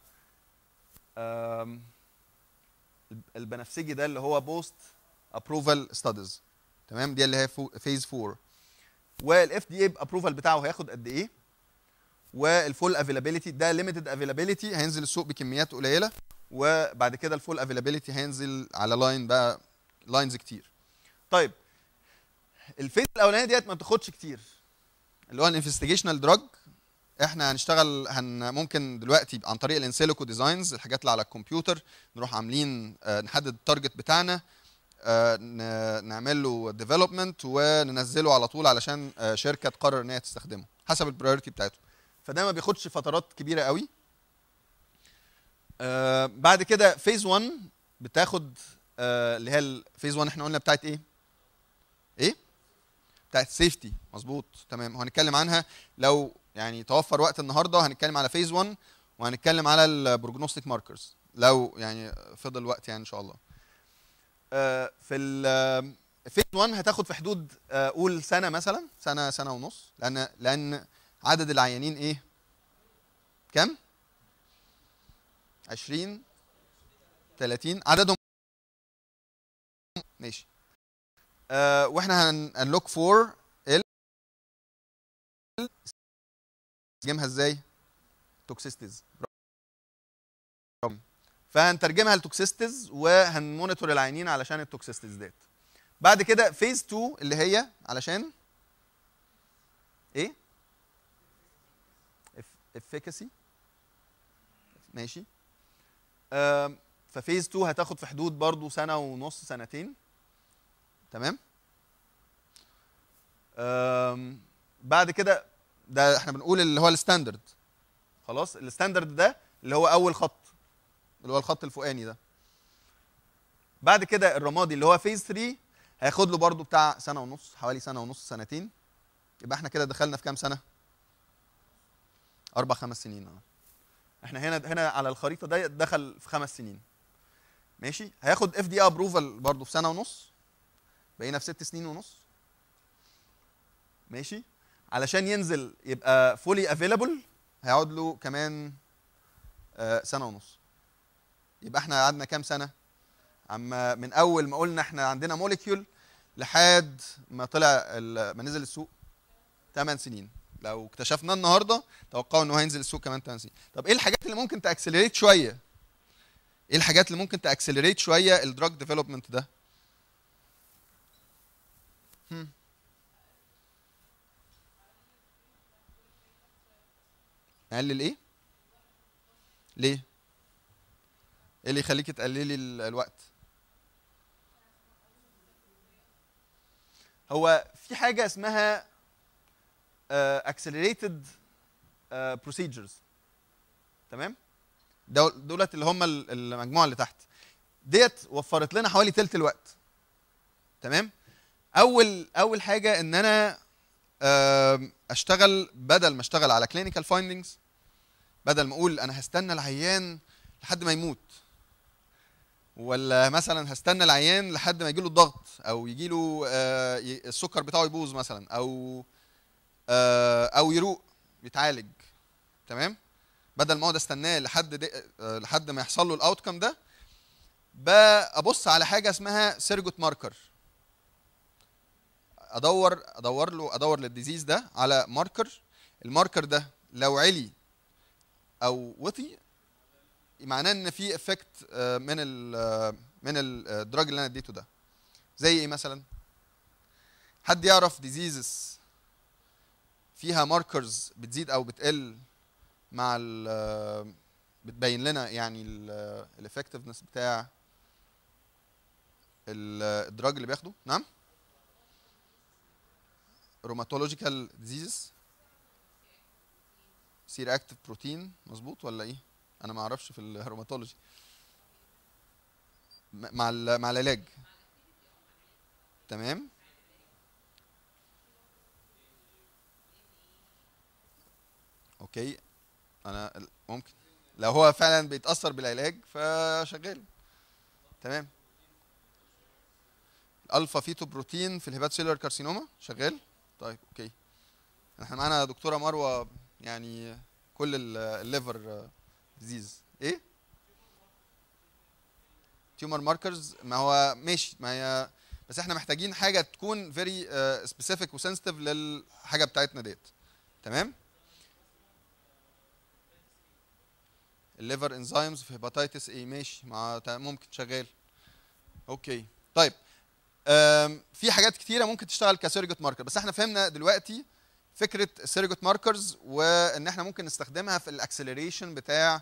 البنفسجي ده اللي هو بوست ابروفال ستاديز. تمام، دي اللي هي فيز 4. والاف دي اي ابروفال بتاعه هياخد قد ايه؟ والفول افيلابيلتي ده ليميتد افيلابيلتي هينزل السوق بكميات قليله، وبعد كده الفول افيلابيلتي هينزل على لاين بقى، لاينز كتير. طيب الفيز الاولانيه ديت ما بتاخدش كتير، اللي هو الانفستيجيشنال دراج. احنا هنشتغل ممكن دلوقتي عن طريق الانسيليكو ديزاينز، الحاجات اللي على الكمبيوتر، نروح عاملين نحدد التارجت بتاعنا، نعمل له ديفلوبمنت وننزله على طول علشان شركه تقرر ان هي تستخدمه حسب البرايورتي بتاعته. فده ما بياخدش فترات كبيره قوي. بعد كده فيز 1 بتاخد اللي هي الفيز 1 احنا قلنا بتاعت ايه؟ بتاعت سيفتي. مظبوط. تمام، وهنتكلم عنها لو يعني توفر وقت النهارده. هنتكلم على فيز 1 وهنتكلم على البروجنوستيك ماركرز لو يعني فضل وقت يعني ان شاء الله. في الفيز 1 هتاخد في حدود قول سنه مثلا، سنه ونص، لان عدد العيانين ايه؟ كم؟ 20 30 عددهم. ماشي. واحنا هنلوك فور نترجمها ازاي؟ توكسيستيز. فهنترجمها لتوكسيستيز وهنمونيتور العينين علشان التوكسيستيز ديت. بعد كده فيز 2 اللي هي علشان ايه؟ افيكاسي. ماشي. ففيز 2 هتاخد في حدود برضو سنه ونص، سنتين. تمام. بعد كده ده احنا بنقول اللي هو الستاندرد. خلاص، الستاندرد ده اللي هو اول خط، اللي هو الخط الفوقاني ده. بعد كده الرمادي اللي هو فيز 3 هياخد له برضو بتاع سنه ونص، حوالي سنه ونص، سنتين. يبقى احنا كده دخلنا في كام سنه؟ 4 5 سنين. احنا هنا على الخريطه دي دخل في 5 سنين. ماشي. هياخد اف دي ابروفال برضو في سنه ونص، بقينا في 6 سنين ونص. ماشي. علشان ينزل يبقى فولي افيلابل هيقعد له كمان سنه ونص. يبقى احنا قعدنا كام سنه؟ اما من اول ما قلنا احنا عندنا موليكيول لحد ما ما نزل السوق 8 سنين. لو اكتشفناه النهارده توقعوا انه هينزل السوق كمان 8 سنين. طب ايه الحاجات اللي ممكن تاكسلريت شويه؟ ايه الحاجات اللي ممكن تاكسلريت شويه الدراج ديفلوبمنت ده؟ نقلل ايه؟ ليه؟ ايه اللي يخليكي تقللي الوقت؟ هو في حاجه اسمها accelerated بروسيجرز. تمام؟ دولت اللي هم المجموعه اللي تحت ديت وفرت لنا حوالي تلت الوقت. تمام؟ اول حاجه ان انا اشتغل، بدل ما اشتغل على كلينيكال فايندنجز، بدل ما اقول انا هستنى العيان لحد ما يموت، ولا مثلا هستنى العيان لحد ما يجيله الضغط او يجيله السكر بتاعه يبوظ مثلا، او يروق يتعالج. تمام؟ بدل ما اقعد استناه لحد ما يحصل له الاوتكم ده، ببص على حاجه اسمها سيرجوت ماركر. ادور للديزيز ده على ماركر. الماركر ده لو علي او وطي معناه ان في افكت من الدراج اللي انا اديته ده. زي ايه مثلا؟ حد يعرف ديزيزز فيها ماركرز بتزيد او بتقل مع بتبين لنا يعني الافكتفنس بتاع الدراج اللي بياخده؟ نعم، روماتولوجيكال ديزيزز، سير اكتف بروتين، مظبوط ولا ايه؟ انا ما اعرفش في الروماتولوجي. مع العلاج. تمام. اوكي، انا ممكن لو هو فعلا بيتاثر بالعلاج فشغال. تمام. الالفا فيتو بروتين في الهيبات سيلولار كارسينوما شغال. طيب اوكي، احنا معانا دكتوره مروه يعني كل الليفر ديزيز. ايه تيومر ماركرز؟ ما هو ماشي، ما هي بس احنا محتاجين حاجه تكون فيري سبيسيفيك وسنسيتيف للحاجه بتاعتنا ديت. تمام. الليفر انزيمز في هيباتيتس ايه، ماشي، ممكن شغال. اوكي طيب. في حاجات كتيره ممكن تشتغل كسيرجوت ماركر، بس احنا فهمنا دلوقتي فكره السيرجوت ماركرز، وان احنا ممكن نستخدمها في الاكسلريشن بتاع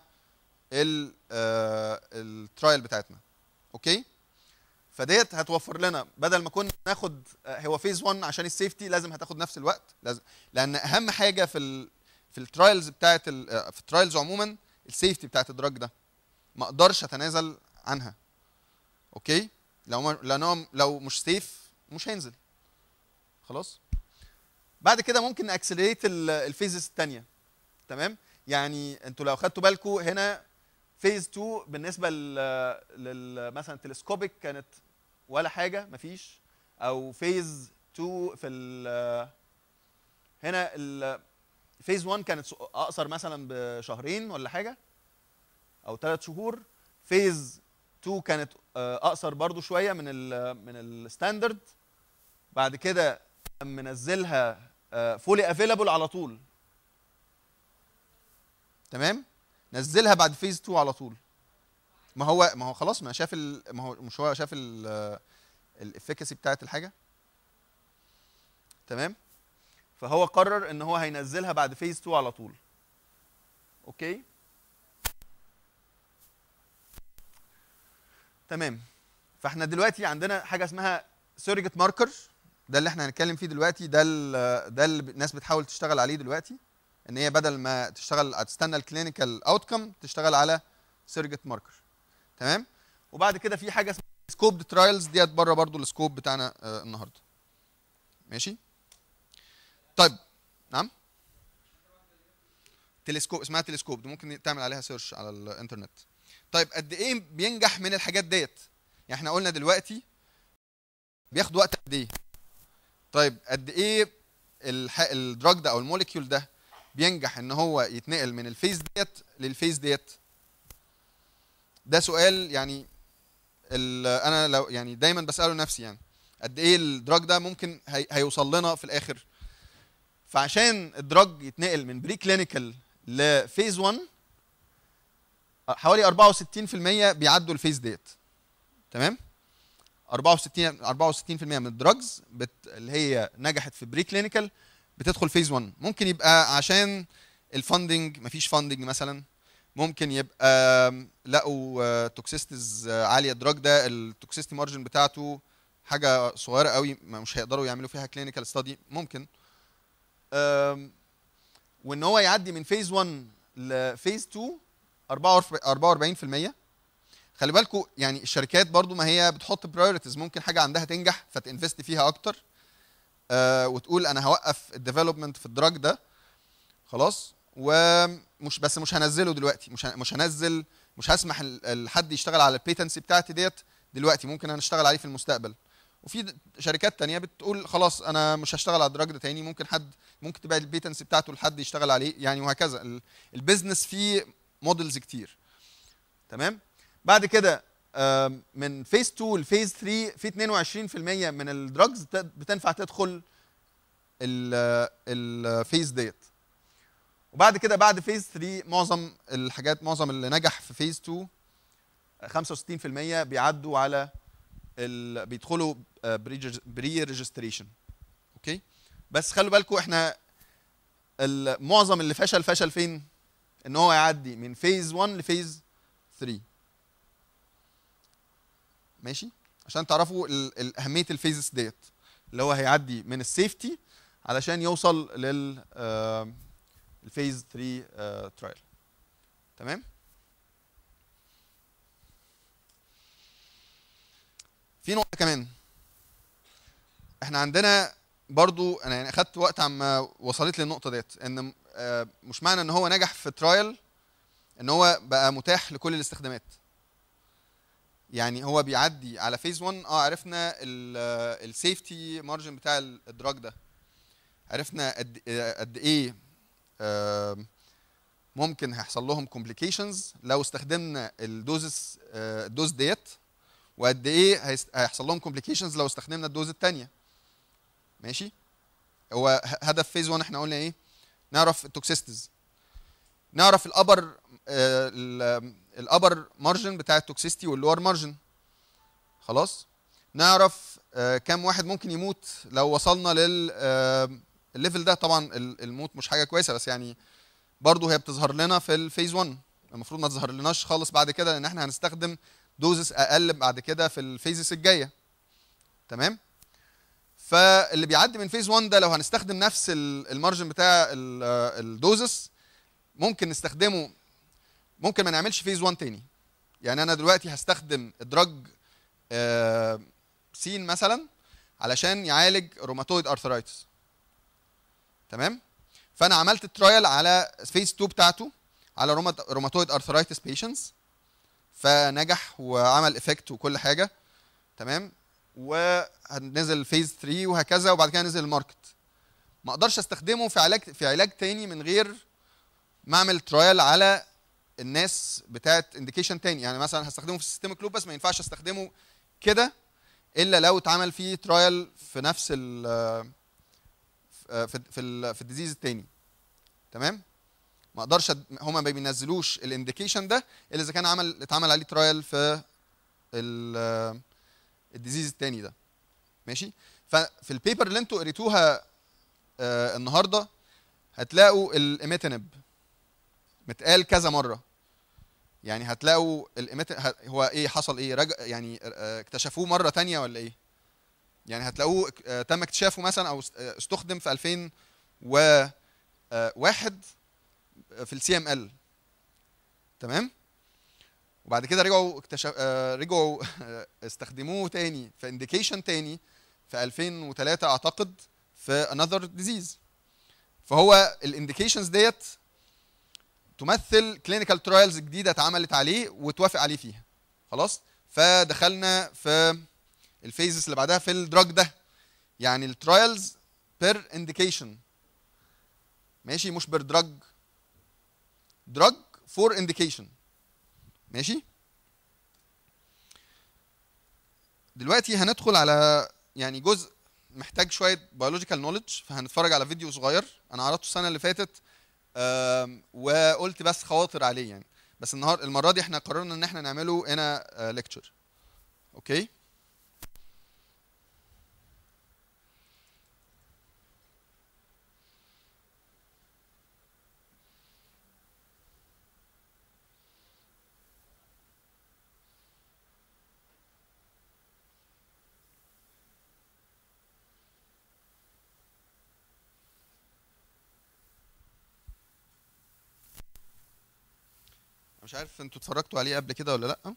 الترايل بتاعتنا. اوكي، فديت هتوفر لنا بدل ما كنا ناخد هو فيز 1 عشان السيفتي لازم هتاخد نفس الوقت، لازم، لان اهم حاجه في الترايلز بتاعت في الترايلز عموما السيفتي بتاعت الدراج ده ما اقدرش اتنازل عنها. اوكي، لانه لو مش سيف مش هينزل خلاص. بعد كده ممكن ناكسلريت الفيزز الثانيه. تمام، يعني انتوا لو خدتوا بالكم هنا فيز 2 بالنسبه مثلا تلسكوبيك كانت ولا حاجه، مفيش. او فيز 2 في هنا فيز 1 كانت اقصر مثلا بشهرين ولا حاجه او 3 شهور. فيز 2 كانت اقصر برضو شويه من الستاندرد. بعد كده منزلها فولي افيلابل على طول. تمام، نزلها بعد فيز 2 على طول. ما هو خلاص، ما شاف ما هو مش هو شاف الافكاسي بتاعت الحاجه. تمام، فهو قرر ان هو هينزلها بعد فيز 2 على طول. اوكي تمام. فاحنا دلوقتي عندنا حاجه اسمها سيرجت ماركر، ده اللي احنا هنتكلم فيه دلوقتي، ده اللي الناس بتحاول تشتغل عليه دلوقتي، ان هي بدل ما تستنى الكلينيكال اوتكم تشتغل على سيرجت ماركر. تمام، وبعد كده في حاجه اسمها سكوب ترايلز، ديت بره برضو السكوب بتاعنا النهارده. ماشي طيب. نعم، تلسكوب، اسمها تلسكوب، دي ممكن تعمل عليها سيرش على الانترنت. طيب قد ايه بينجح من الحاجات ديت؟ يعني احنا قلنا دلوقتي بياخد وقت قد ايه. طيب قد ايه الدراج ده او الموليكيول ده بينجح ان هو يتنقل من الفيز ديت للفيز ديت؟ ده سؤال يعني انا لو يعني دايما بساله نفسي، يعني قد ايه الدراج ده ممكن هيوصل لنا في الاخر. فعشان الدراج يتنقل من بري كلينيكال لفيز 1 حوالي 64% بيعدوا الفيز ديت. تمام، 64% من الدراجز اللي هي نجحت في بري كلينيكال بتدخل فيز 1. ممكن يبقى عشان الفاندنج، مفيش فاندنج مثلا، ممكن يبقى لقوا توكسيستيز عاليه، الدراج ده التوكسيستي مارجن بتاعته حاجه صغيره قوي، مش هيقدروا يعملوا فيها كلينيكال ستادي. ممكن وان هو يعدي من فيز 1 لفيز 2 44%. خلي بالكم يعني الشركات برضو ما هي بتحط برايورتيز، ممكن حاجه عندها تنجح فتنفست فيها اكتر، وتقول انا هوقف الديفلوبمنت في الدراج ده خلاص، ومش بس مش هنزله دلوقتي، مش هنزل، مش هسمح لحد يشتغل على البيتنسي بتاعتي ديت دلوقتي، ممكن انا اشتغل عليه في المستقبل. وفي شركات تانية بتقول خلاص انا مش هشتغل على الدراج ده تاني، ممكن تبيع البيتنسي بتاعته لحد يشتغل عليه يعني، وهكذا. البيزنس فيه موديلز كتير. تمام. بعد كده من فيز 2 لفيز 3 في 22% من الدراجز بتنفع تدخل الفيز ديت. وبعد كده بعد فيز 3 معظم اللي نجح في فيز 2 65% بيعدوا على بيدخلوا بري ريجستريشن. اوكي. بس خلوا بالكم احنا معظم اللي فشل فين؟ ان هو يعدي من فيز 1 لفيز 3. ماشي، عشان تعرفوا اهميه الفيزز ديت، اللي هو هيعدي من السيفتي علشان يوصل لل الفيز 3 ترايل. تمام. في نقطه كمان احنا عندنا برضو، انا يعني اخدت وقت عما وصلت لي النقطه ديت، ان مش معنى ان هو نجح في ترايل ان هو بقى متاح لكل الاستخدامات. يعني هو بيعدي على فيز 1، عرفنا السيفتي مارجن بتاع الدراج ده، عرفنا قد ايه ممكن هيحصل لهم كومبليكيشنز لو استخدمنا الدوز ديت، وقد ايه هيحصل لهم كومبليكيشنز لو استخدمنا الدوز الثانيه. ماشي. هو هدف فيز 1 احنا قلنا ايه؟ نعرف التوكسيستيز، نعرف الابر مارجن بتاع التوكسيستي واللور مارجن. خلاص. نعرف كم واحد ممكن يموت لو وصلنا للليفل ده. طبعا الموت مش حاجه كويسه، بس يعني برضه هي بتظهر لنا في الفيز 1، المفروض ما تظهر لناش خالص بعد كده، لان احنا هنستخدم دوزس اقل بعد كده في الفيزز الجايه. تمام. فاللي بيعدي من فيز 1 ده لو هنستخدم نفس المارجن بتاع الدوزس ممكن نستخدمه، ممكن ما نعملش فيز 1 تاني. يعني انا دلوقتي هستخدم الدراج سين مثلا علشان يعالج روماتويد ارثرايتس. تمام. فانا عملت الترايل على فيز 2 بتاعته على روماتويد ارثرايتس بيشنتس، فنجح وعمل افكت وكل حاجه. تمام. وهنزل فيز 3 وهكذا، وبعد كده نزل الماركت. ما اقدرش استخدمه في علاج تاني من غير ما اعمل ترايل على الناس بتاعت انديكيشن تاني. يعني مثلا هستخدمه في السيستميك لوبس، ما ينفعش استخدمه كده الا لو اتعمل فيه ترايل في نفس في الديزيز التاني. تمام. ما اقدرش هما ما بينزلوش الانديكيشن ده الا اذا كان اتعمل عليه ترايل في الديزيز التاني ده. ماشي. ففي البيبر اللي انتوا قريتوها النهارده هتلاقوا الاميتنب متقال كذا مره. يعني هتلاقوا هو ايه حصل ايه يعني اكتشفوه مره تانية ولا ايه؟ يعني هتلاقوه تم اكتشافه مثلا او استخدم في 2001 في السي ام ال. تمام. وبعد كده رجعوا استخدموه تاني في انديكيشن تاني في 2003 اعتقد في another disease. فهو الانديكيشنز ديت تمثل كلينيكال ترايلز جديده اتعملت عليه وتوافق عليه فيها. خلاص. فدخلنا في الفيزز اللي بعدها في الدراج ده، يعني الترايلز بير انديكيشن. ماشي، مش بير دراج فور انديكيشن. ماشي. دلوقتي هندخل على يعني جزء محتاج شويه بيولوجيكال نوليدج، فهنتفرج على فيديو صغير انا عرضته السنه اللي فاتت وقلت بس خواطر عليه يعني. بس المره دي احنا قررنا ان احنا نعمله هنا ليكتشر. اوكي. مش عارف انتوا اتفرجتوا عليه قبل كده ولا لا.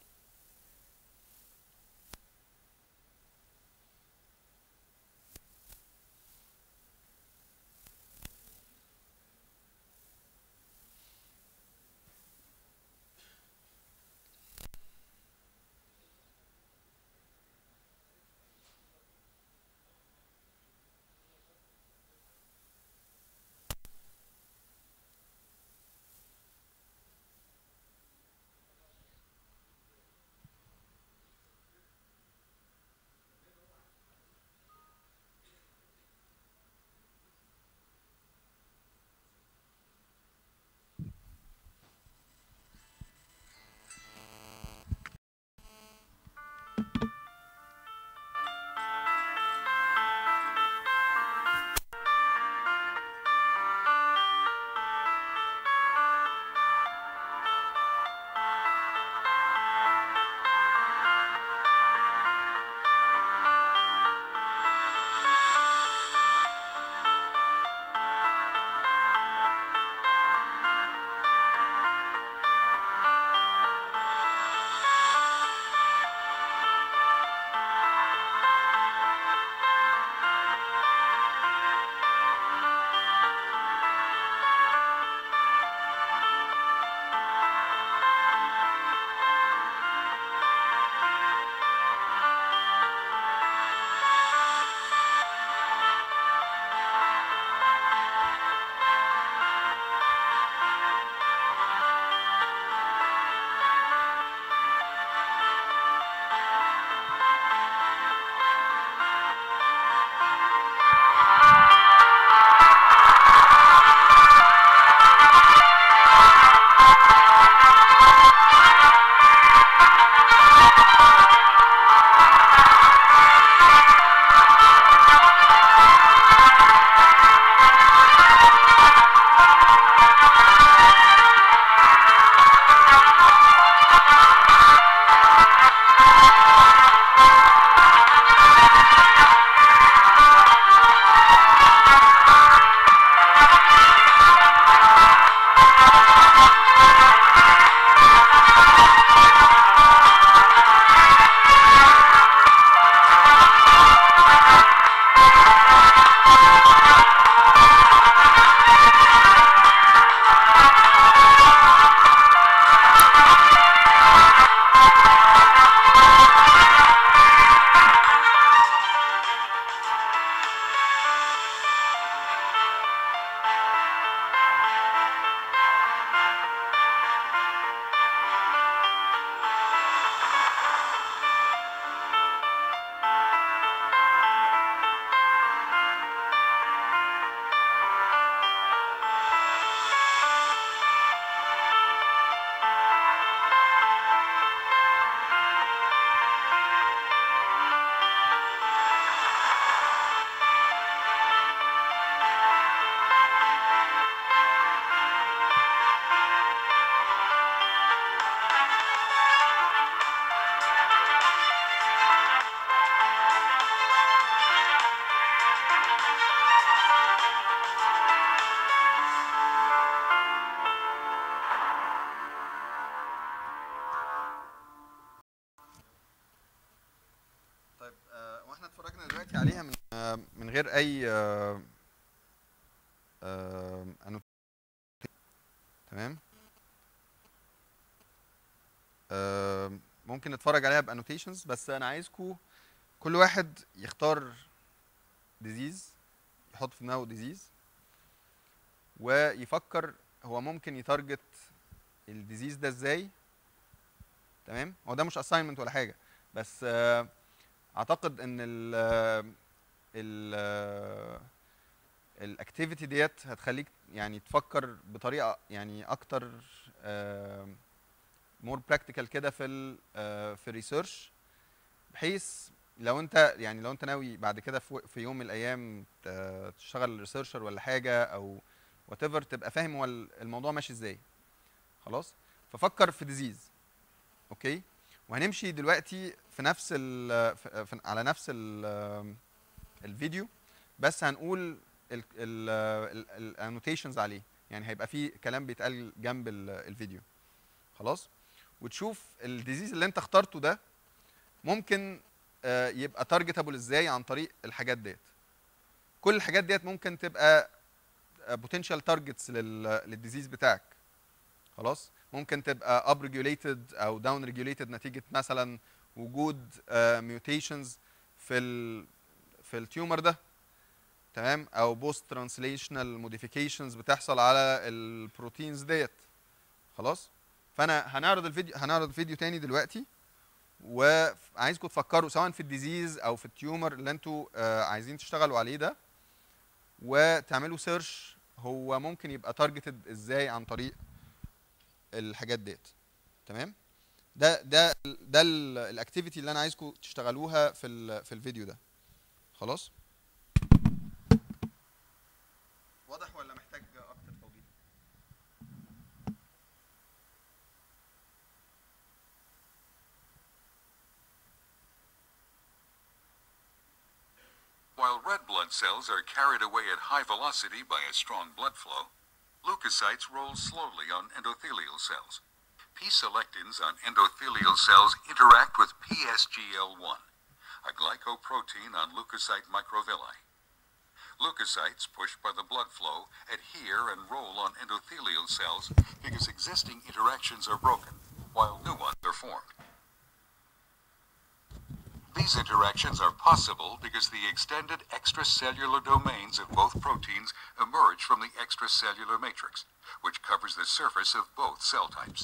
طيب واحنا اتفرجنا دلوقتي عليها من غير اي تمام. ممكن نتفرج عليها بانوتيشنز، بس انا عايزكم كل واحد يختار ديزيز، يحط في دماغه ديزيز ويفكر هو ممكن يتارجت الديزيز ده ازاي. تمام، هو ده مش اساينمنت ولا حاجه، بس اعتقد ان ال الاكتيفيتي ديت هتخليك يعني تفكر بطريقه يعني اكتر مور براكتيكال كده في الريسيرش، بحيث لو انت ناوي بعد كده في يوم من الايام تشتغل ريسيرشر ولا حاجه او وات ايفر، تبقى فاهم هو الموضوع ماشي ازاي. خلاص، ففكر في ديزيز. اوكي، وهنمشي دلوقتي في نفس على نفس الفيديو، بس هنقول الانوتيشنز عليه، يعني هيبقى في كلام بيتقال جنب الفيديو. خلاص، وتشوف الديزيز اللي انت اخترته ده ممكن يبقى تارجتابل ازاي عن طريق الحاجات ديت. كل الحاجات ديت ممكن تبقى بوتنشال تارجتس للديزيز بتاعك. خلاص، ممكن تبقى اب ريجوليتد او داون ريجوليتد نتيجه مثلا وجود ميوتيشنز في التيومر ده، تمام، او بوست ترانسليشنال موديفيكيشنز بتحصل على البروتينز ديت. خلاص، فانا هنعرض الفيديو تاني دلوقتي، وعايزكم تفكروا سواء في الديزيز او في التيومر اللي انتوا عايزين تشتغلوا عليه ده، وتعملوا سيرش هو ممكن يبقى تارجتد ازاي عن طريق الحاجات ديت. تمام، ده الاكتيفيتي اللي انا عايزكم تشتغلوها في الفيديو ده. خلاص، واضح ولا محتاج اكتر توضيح؟ While red blood cells are carried away at high velocity by a strong blood flow, leukocytes roll slowly on endothelial cells. P-selectins on endothelial cells interact with PSGL1, a glycoprotein on leukocyte microvilli. Leukocytes, pushed by the blood flow, adhere and roll on endothelial cells because existing interactions are broken, while new ones are formed. These interactions are possible because the extended extracellular domains of both proteins emerge from the extracellular matrix, which covers the surface of both cell types.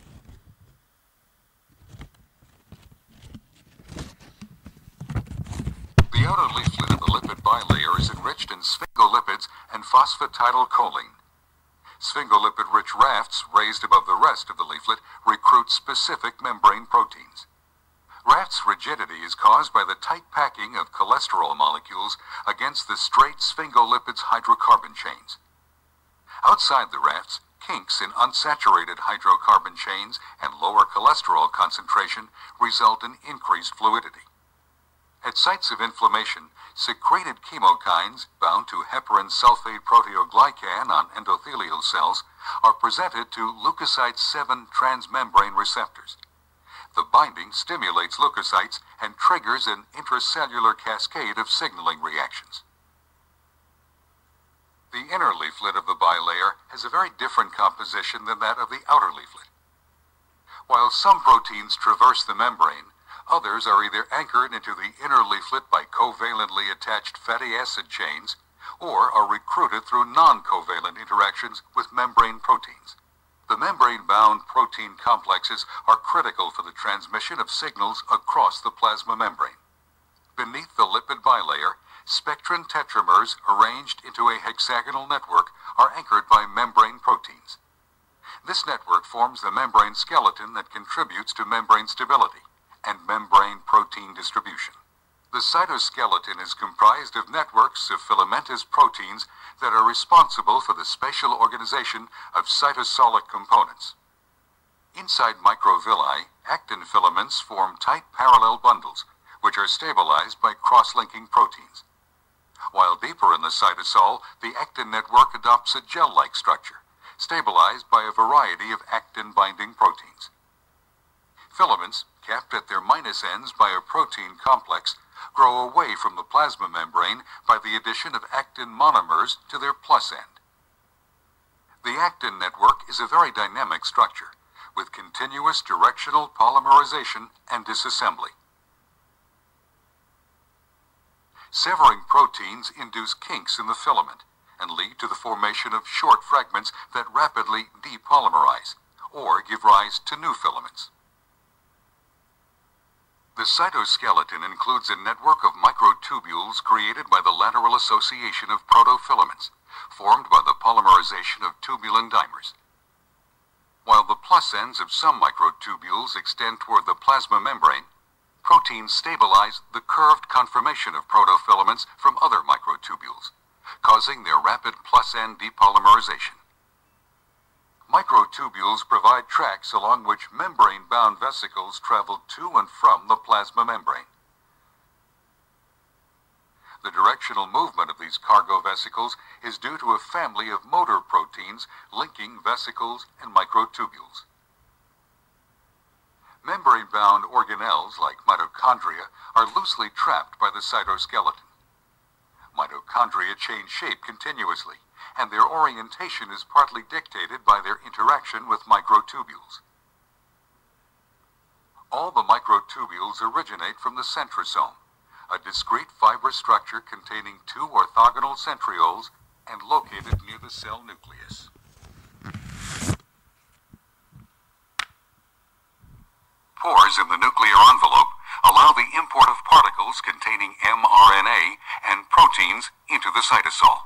The outer leaflet of the lipid bilayer is enriched in sphingolipids and phosphatidylcholine. Sphingolipid-rich rafts raised above the rest of the leaflet recruit specific membrane proteins. Rafts' rigidity is caused by the tight packing of cholesterol molecules against the straight sphingolipids hydrocarbon chains. Outside the rafts, kinks in unsaturated hydrocarbon chains and lower cholesterol concentration result in increased fluidity. At sites of inflammation, secreted chemokines bound to heparin sulfate proteoglycan on endothelial cells are presented to leukocyte 7 transmembrane receptors. The binding stimulates leukocytes and triggers an intracellular cascade of signaling reactions. The inner leaflet of the bilayer has a very different composition than that of the outer leaflet. While some proteins traverse the membrane, others are either anchored into the inner leaflet by covalently attached fatty acid chains or are recruited through non-covalent interactions with membrane proteins. The membrane-bound protein complexes are critical for the transmission of signals across the plasma membrane. Beneath the lipid bilayer, spectrin tetramers arranged into a hexagonal network are anchored by membrane proteins. This network forms the membrane skeleton that contributes to membrane stability and membrane protein distribution. The cytoskeleton is comprised of networks of filamentous proteins that are responsible for the spatial organization of cytosolic components. Inside microvilli, actin filaments form tight parallel bundles, which are stabilized by cross-linking proteins. While deeper in the cytosol, the actin network adopts a gel-like structure, stabilized by a variety of actin-binding proteins. Filaments, capped at their minus ends by a protein complex, grow away from the plasma membrane by the addition of actin monomers to their plus end. The actin network is a very dynamic structure, with continuous directional polymerization and disassembly. Severing proteins induce kinks in the filament and lead to the formation of short fragments that rapidly depolymerize, or give rise to new filaments. The cytoskeleton includes a network of microtubules created by the lateral association of protofilaments, formed by the polymerization of tubulin dimers. While the plus ends of some microtubules extend toward the plasma membrane, proteins stabilize the curved conformation of protofilaments from other microtubules, causing their rapid plus end depolymerization. Microtubules provide tracks along which membrane-bound vesicles travel to and from the plasma membrane. The directional movement of these cargo vesicles is due to a family of motor proteins linking vesicles and microtubules. Membrane-bound organelles like mitochondria are loosely trapped by the cytoskeleton. Mitochondria change shape continuously, and their orientation is partly dictated by their interaction with microtubules. All the microtubules originate from the centrosome, a discrete fibrous structure containing two orthogonal centrioles and located near the cell nucleus. Pores in the nuclear envelope allow the import of particles containing mRNA and proteins into the cytosol.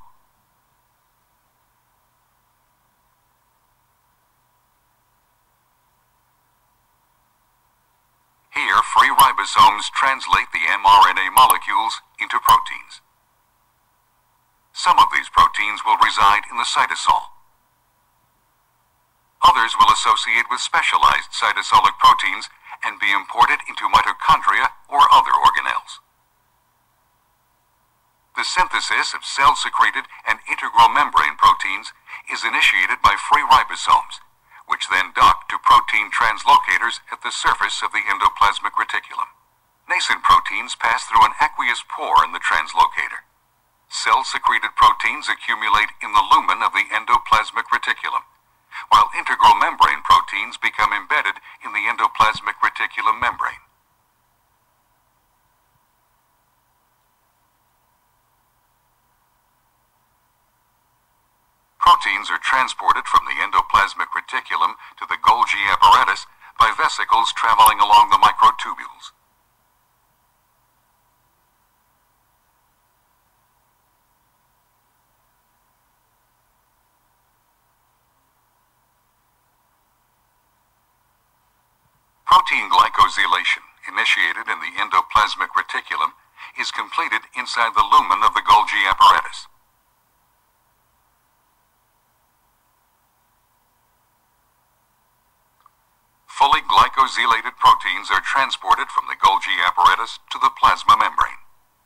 Here, free ribosomes translate the mRNA molecules into proteins. Some of these proteins will reside in the cytosol. Others will associate with specialized cytosolic proteins and be imported into mitochondria or other organelles. The synthesis of cell-secreted and integral membrane proteins is initiated by free ribosomes, which then dock to protein translocators at the surface of the endoplasmic reticulum. Nascent proteins pass through an aqueous pore in the translocator. Cell-secreted proteins accumulate in the lumen of the endoplasmic reticulum, while integral membrane proteins become embedded in the endoplasmic reticulum membrane. Proteins are transported from the endoplasmic reticulum to the Golgi apparatus by vesicles traveling along the microtubules. Protein glycosylation, initiated in the endoplasmic reticulum, is completed inside the lumen of the Golgi apparatus. Fully glycosylated proteins are transported from the Golgi apparatus to the plasma membrane.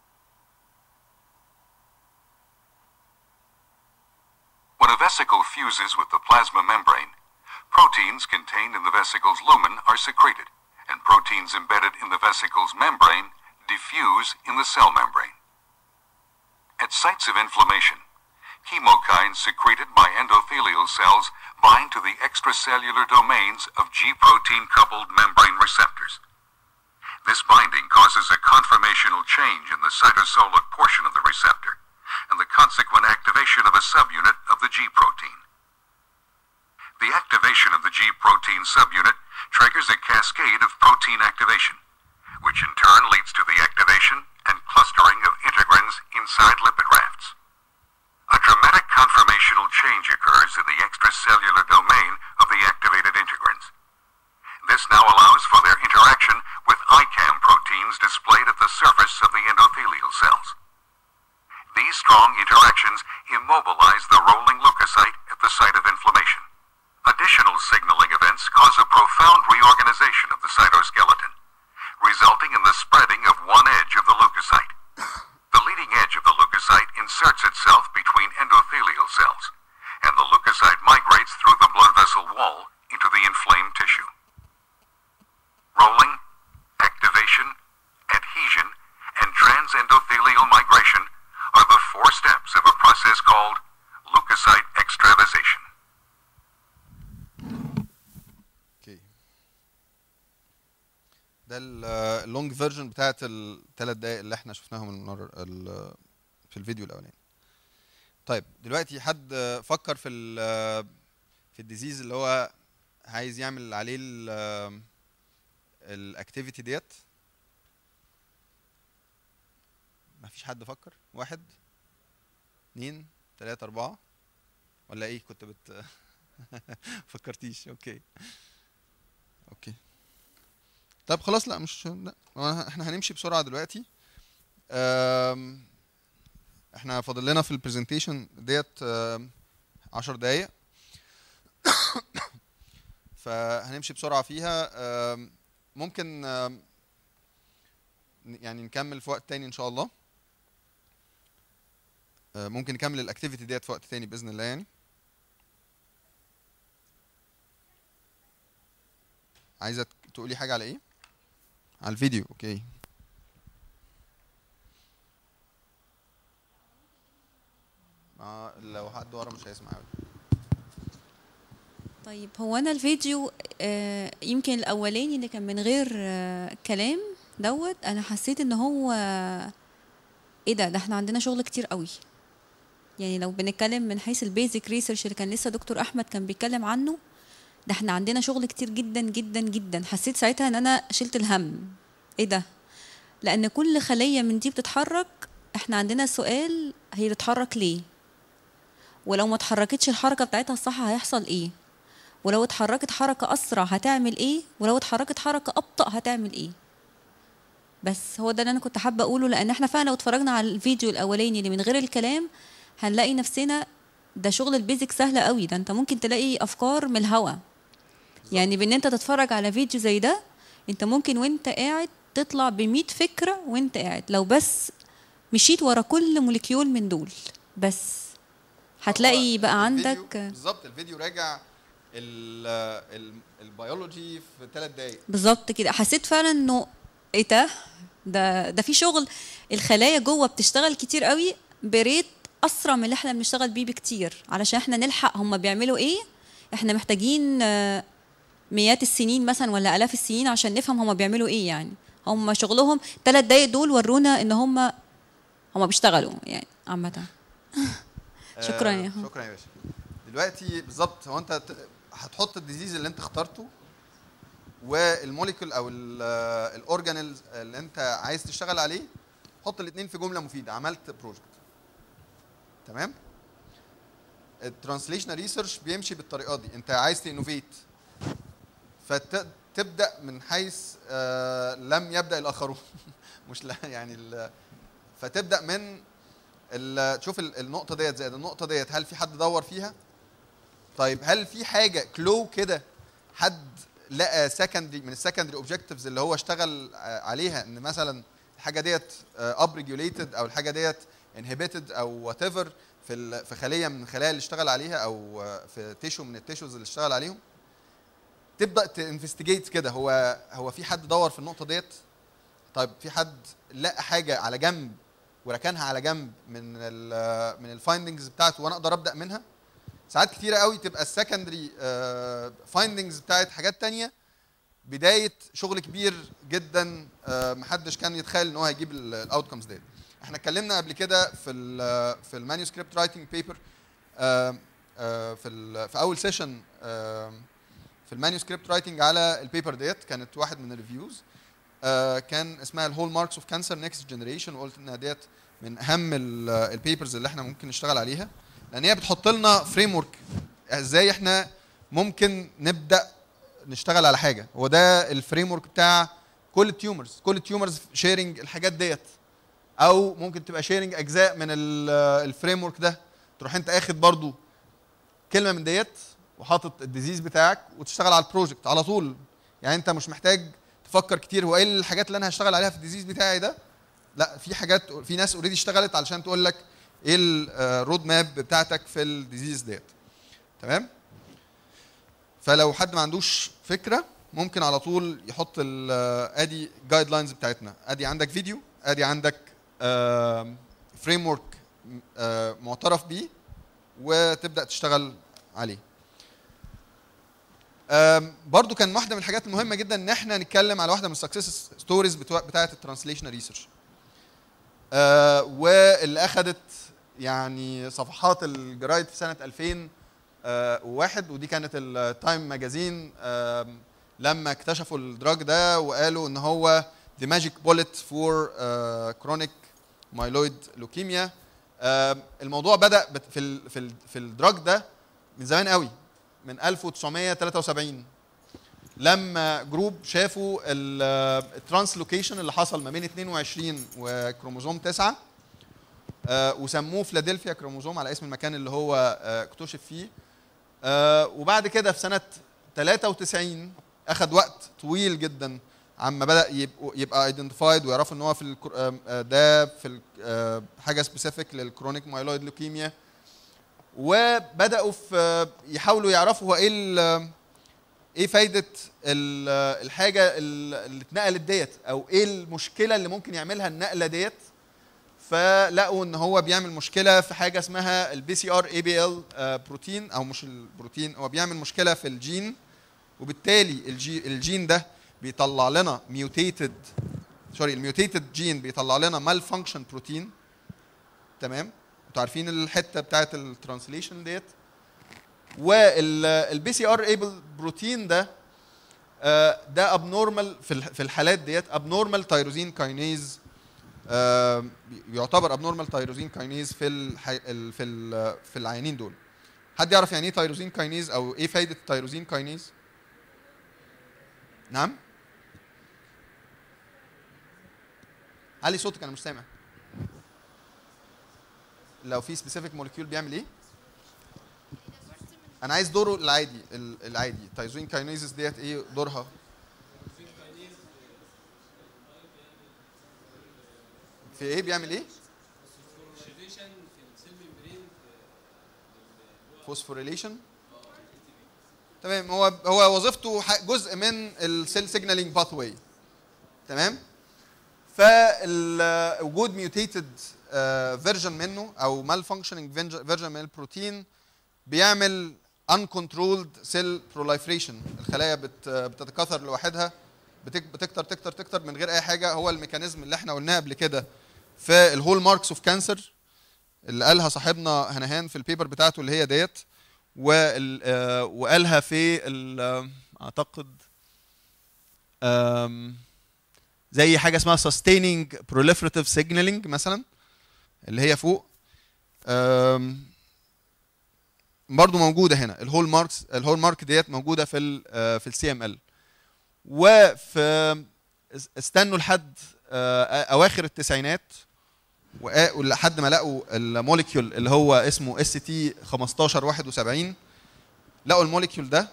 When a vesicle fuses with the plasma membrane, proteins contained in the vesicle's lumen are secreted, and proteins embedded in the vesicle's membrane diffuse in the cell membrane. At sites of inflammation, chemokines secreted by endothelial cells bind to the extracellular domains of G-protein-coupled membrane receptors. This binding causes a conformational change in the cytosolic portion of the receptor, and the consequent activation of a subunit of the G-protein. The activation of the G-protein subunit triggers a cascade of protein activation, which in turn leads to the activation and clustering of integrins inside lipid rafts. A dramatic conformational change occurs in the extracellular domain of the activated integrins. This now allows for their interaction with ICAM proteins displayed at the surface of the endothelial cells. These strong interactions immobilize the rolling leukocyte at the site of inflammation. Additional signaling events cause a profound reorganization of the cytoskeleton, resulting in the spreading of one edge of the leukocyte. The leading edge of the leukocyte inserts itself between endothelial cells, and the leukocyte migrates through the blood vessel wall into the inflamed tissue. Rolling, activation, adhesion, and transendothelial migration are the four steps of a process called leukocyte extravasation. ده اللونج فيرجن بتاعت الثلاث دقايق اللي احنا شفناهم في الفيديو الاولاني. طيب دلوقتي حد فكر في الديزيز اللي هو عايز يعمل عليه الاكتيفيتي ديت؟ مفيش حد فكر؟ 1 2 3 4 ولا ايه؟ كنت فكرتيش؟ اوكي طب خلاص. لا مش لا، احنا هنمشي بسرعه دلوقتي. احنا فاضل لنا في البرزنتيشن ديت 10 دقايق فهنمشي بسرعه فيها. ممكن يعني نكمل في وقت تاني ان شاء الله. ممكن نكمل الاكتيفيتي ديت في وقت تاني باذن الله. يعني عايزه تقولي حاجه على ايه؟ على الفيديو. اوكي. لو حد ورا مش هيسمع قوي. طيب هو انا الفيديو يمكن الاولاني اللي كان من غير كلام دوت، انا حسيت ان هو ايه ده احنا عندنا شغل كتير قوي. يعني لو بنتكلم من حيث البيزك ريسيرش اللي كان لسه دكتور احمد كان بيتكلم عنه، ده احنا عندنا شغل كتير جدا جدا جدا. حسيت ساعتها ان انا شلت الهم. ايه ده؟ لان كل خلية من دي بتتحرك، احنا عندنا سؤال هي بتتحرك ليه، ولو ما اتحركتش الحركة بتاعتها الصح هيحصل ايه، ولو اتحركت حركة أسرع هتعمل إيه، ولو اتحركت حركة أبطأ هتعمل إيه. بس هو ده اللي أنا كنت حابة أقوله، لأن إحنا فعلا لو اتفرجنا على الفيديو الأولاني اللي من غير الكلام هنلاقي نفسنا ده شغل البيزك سهل قوي. ده أنت ممكن تلاقي أفكار من الهوا. يعني بإن أنت تتفرج على فيديو زي ده، أنت ممكن وأنت قاعد تطلع ب100 فكرة وأنت قاعد، لو بس مشيت ورا كل موليكيول من دول بس هتلاقي بقى عندك بالظبط. الفيديو راجع البيولوجي في 3 دقايق بالظبط كده. حسيت فعلا انه ايه ده في شغل. الخلايا جوه بتشتغل كتير قوي بريت اسرع من اللي احنا بنشتغل بيه بكتير، علشان احنا نلحق هم بيعملوا ايه. احنا محتاجين مئات السنين مثلا ولا الاف السنين عشان نفهم هم بيعملوا ايه. يعني هم شغلهم 3 دقايق دول ورونا ان هم بيشتغلوا يعني عامه. شكرا يا شكرا يا باشا. دلوقتي بالظبط هو انت هتحط الديزيز اللي انت اخترته والموليكول او الاورجانيلز اللي انت عايز تشتغل عليه، حط الاثنين في جمله مفيده، عملت بروجكت. تمام. الترانسليشنال ريسيرش بيمشي بالطريقه دي. انت عايز تانوفيت، فتبدا من حيث لم يبدا الاخرون مش لا يعني فتبدا من تشوف النقطه ديت زائد النقطه ديت، هل في حد دور فيها؟ طيب هل في حاجه كلو كده حد لقى سكندري من السكندري اوبجكتيفز اللي هو اشتغل عليها، ان مثلا الحاجه ديت اب ريجوليتد او الحاجه ديت انهبيتد او وات ايفر في خليه من الخلايا اللي اشتغل عليها او في تيشو من التيشوز اللي اشتغل عليهم؟ تبدا تنفستيجيت كده، هو في حد دور في النقطه ديت؟ طيب في حد لقى حاجه على جنب وركنها على جنب من الفايندنجز بتاعته وانا اقدر ابدا منها؟ ساعات كتيره قوي تبقى السكندري فايندنجز بتاعت حاجات تانية بدايه شغل كبير جدا محدش كان يتخيل ان هو هيجيب الاوتكمز ديت. احنا اتكلمنا قبل كده في المانيوسكريبت رايتنج بيبر في اول سيشن في المانيوسكريبت رايتنج على البيبر ديت، كانت واحد من الريفيوز كان اسمها الهول ماركس اوف كانسر نيكست جنريشن، وقلت انها ديت من اهم البيبرز اللي احنا ممكن نشتغل عليها، لان هي بتحط لنا فريم ورك ازاي احنا ممكن نبدا نشتغل على حاجه. هو ده الفريم ورك بتاع كل التيومرز شيرنج الحاجات ديت، او ممكن تبقى شيرنج اجزاء من الفريم ورك ده. تروح انت اخد برضو كلمه من ديت وحاطط الديزيز بتاعك وتشتغل على البروجكت على طول. يعني انت مش محتاج تفكر كتير هو ايه الحاجات اللي انا هشتغل عليها في الديزيز بتاعي ده. لا، في حاجات، في ناس اوريدي اشتغلت علشان تقول لك ايه الرود ماب بتاعتك في الديزيز ديت. تمام. فلو حد ما عندوش فكره ممكن على طول يحط ادي جايد لاينز بتاعتنا، ادي عندك فيديو، ادي عندك فريم ورك معترف بيه وتبدا تشتغل عليه. برضو كان واحده من الحاجات المهمه جدا ان احنا نتكلم على واحده من السكسس ستوريز بتاعه الترانسليشنال ريسيرش واللي اخذت يعني صفحات الجرايد في سنه 2001، ودي كانت التايم ماجازين لما اكتشفوا الدراج ده وقالوا ان هو the magic bullet for chronic myeloid leukemia. الموضوع بدأ في الدراج ده من زمان قوي، من 1973 لما جروب شافوا الترانسلوكيشن اللي حصل ما بين 22 وكروموزوم 9 وسموه فيلادلفيا كروموزوم على اسم المكان اللي هو اكتشف فيه. وبعد كده في سنة 93 أخذ وقت طويل جدا عما بدأ يبقى ايدنتيفايد ويعرفوا ان هو في ده في حاجة سبيسيفيك للكرونيك مايلويد لوكيميا، وبدأوا يحاولوا يعرفوا هو ايه ايه فايده الحاجه اللي اتنقلت ديت، او ايه المشكله اللي ممكن يعملها النقله ديت. فلقوا ان هو بيعمل مشكله في حاجه اسمها البي سي ار اي بي ال بروتين، او مش البروتين، هو بيعمل مشكله في الجين، وبالتالي الجين ده بيطلع لنا ميوتيتد، الميوتيتد جين بيطلع لنا مال فانكشن بروتين. تمام، انتوا عارفين الحته بتاعت الترانسليشن ديت. والبي سي ار ايبل بروتين ده ده ابنورمال في الحالات ديت، ابنورمال تايروزين كاينيز، يعتبر ابنورمال تايروزين كاينيز في العيانين دول. حد يعرف يعني ايه تايروزين كاينيز، او ايه فايده التايروزين كاينيز؟ نعم، علي صوتك انا مش سامع. لو في سبيسيفيك مولكيول بيعمل ايه؟ انا عايز دوره العادي تايروزين كاينيز ديت ايه دورها؟ في ايه بيعمل ايه؟ فوسفوريليشن. تمام، هو وظيفته جزء من السيل سيجنالينج باثواي. تمام، فوجود ميوتيتد فيرجن منه او مال فانكشننج فيرجن من البروتين بيعمل uncontrolled cell proliferation. الخلايا بتتكاثر لوحدها، بتكتر تكتر تكتر من غير اي حاجه. هو الميكانيزم اللي احنا قلناه قبل كده في الهول ماركس اوف كانسر اللي قالها صاحبنا هنهان في البيبر بتاعته اللي هي ديت، وقالها في اعتقد زي حاجه اسمها sustaining proliferative signaling مثلا اللي هي فوق، برضو موجوده هنا. الهول مارك ديت موجوده في السي ام ال. وفي استنوا لحد اواخر التسعينات ولحد ما لقوا الموليكيول اللي هو اسمه اس تي 1571. لقوا الموليكيول ده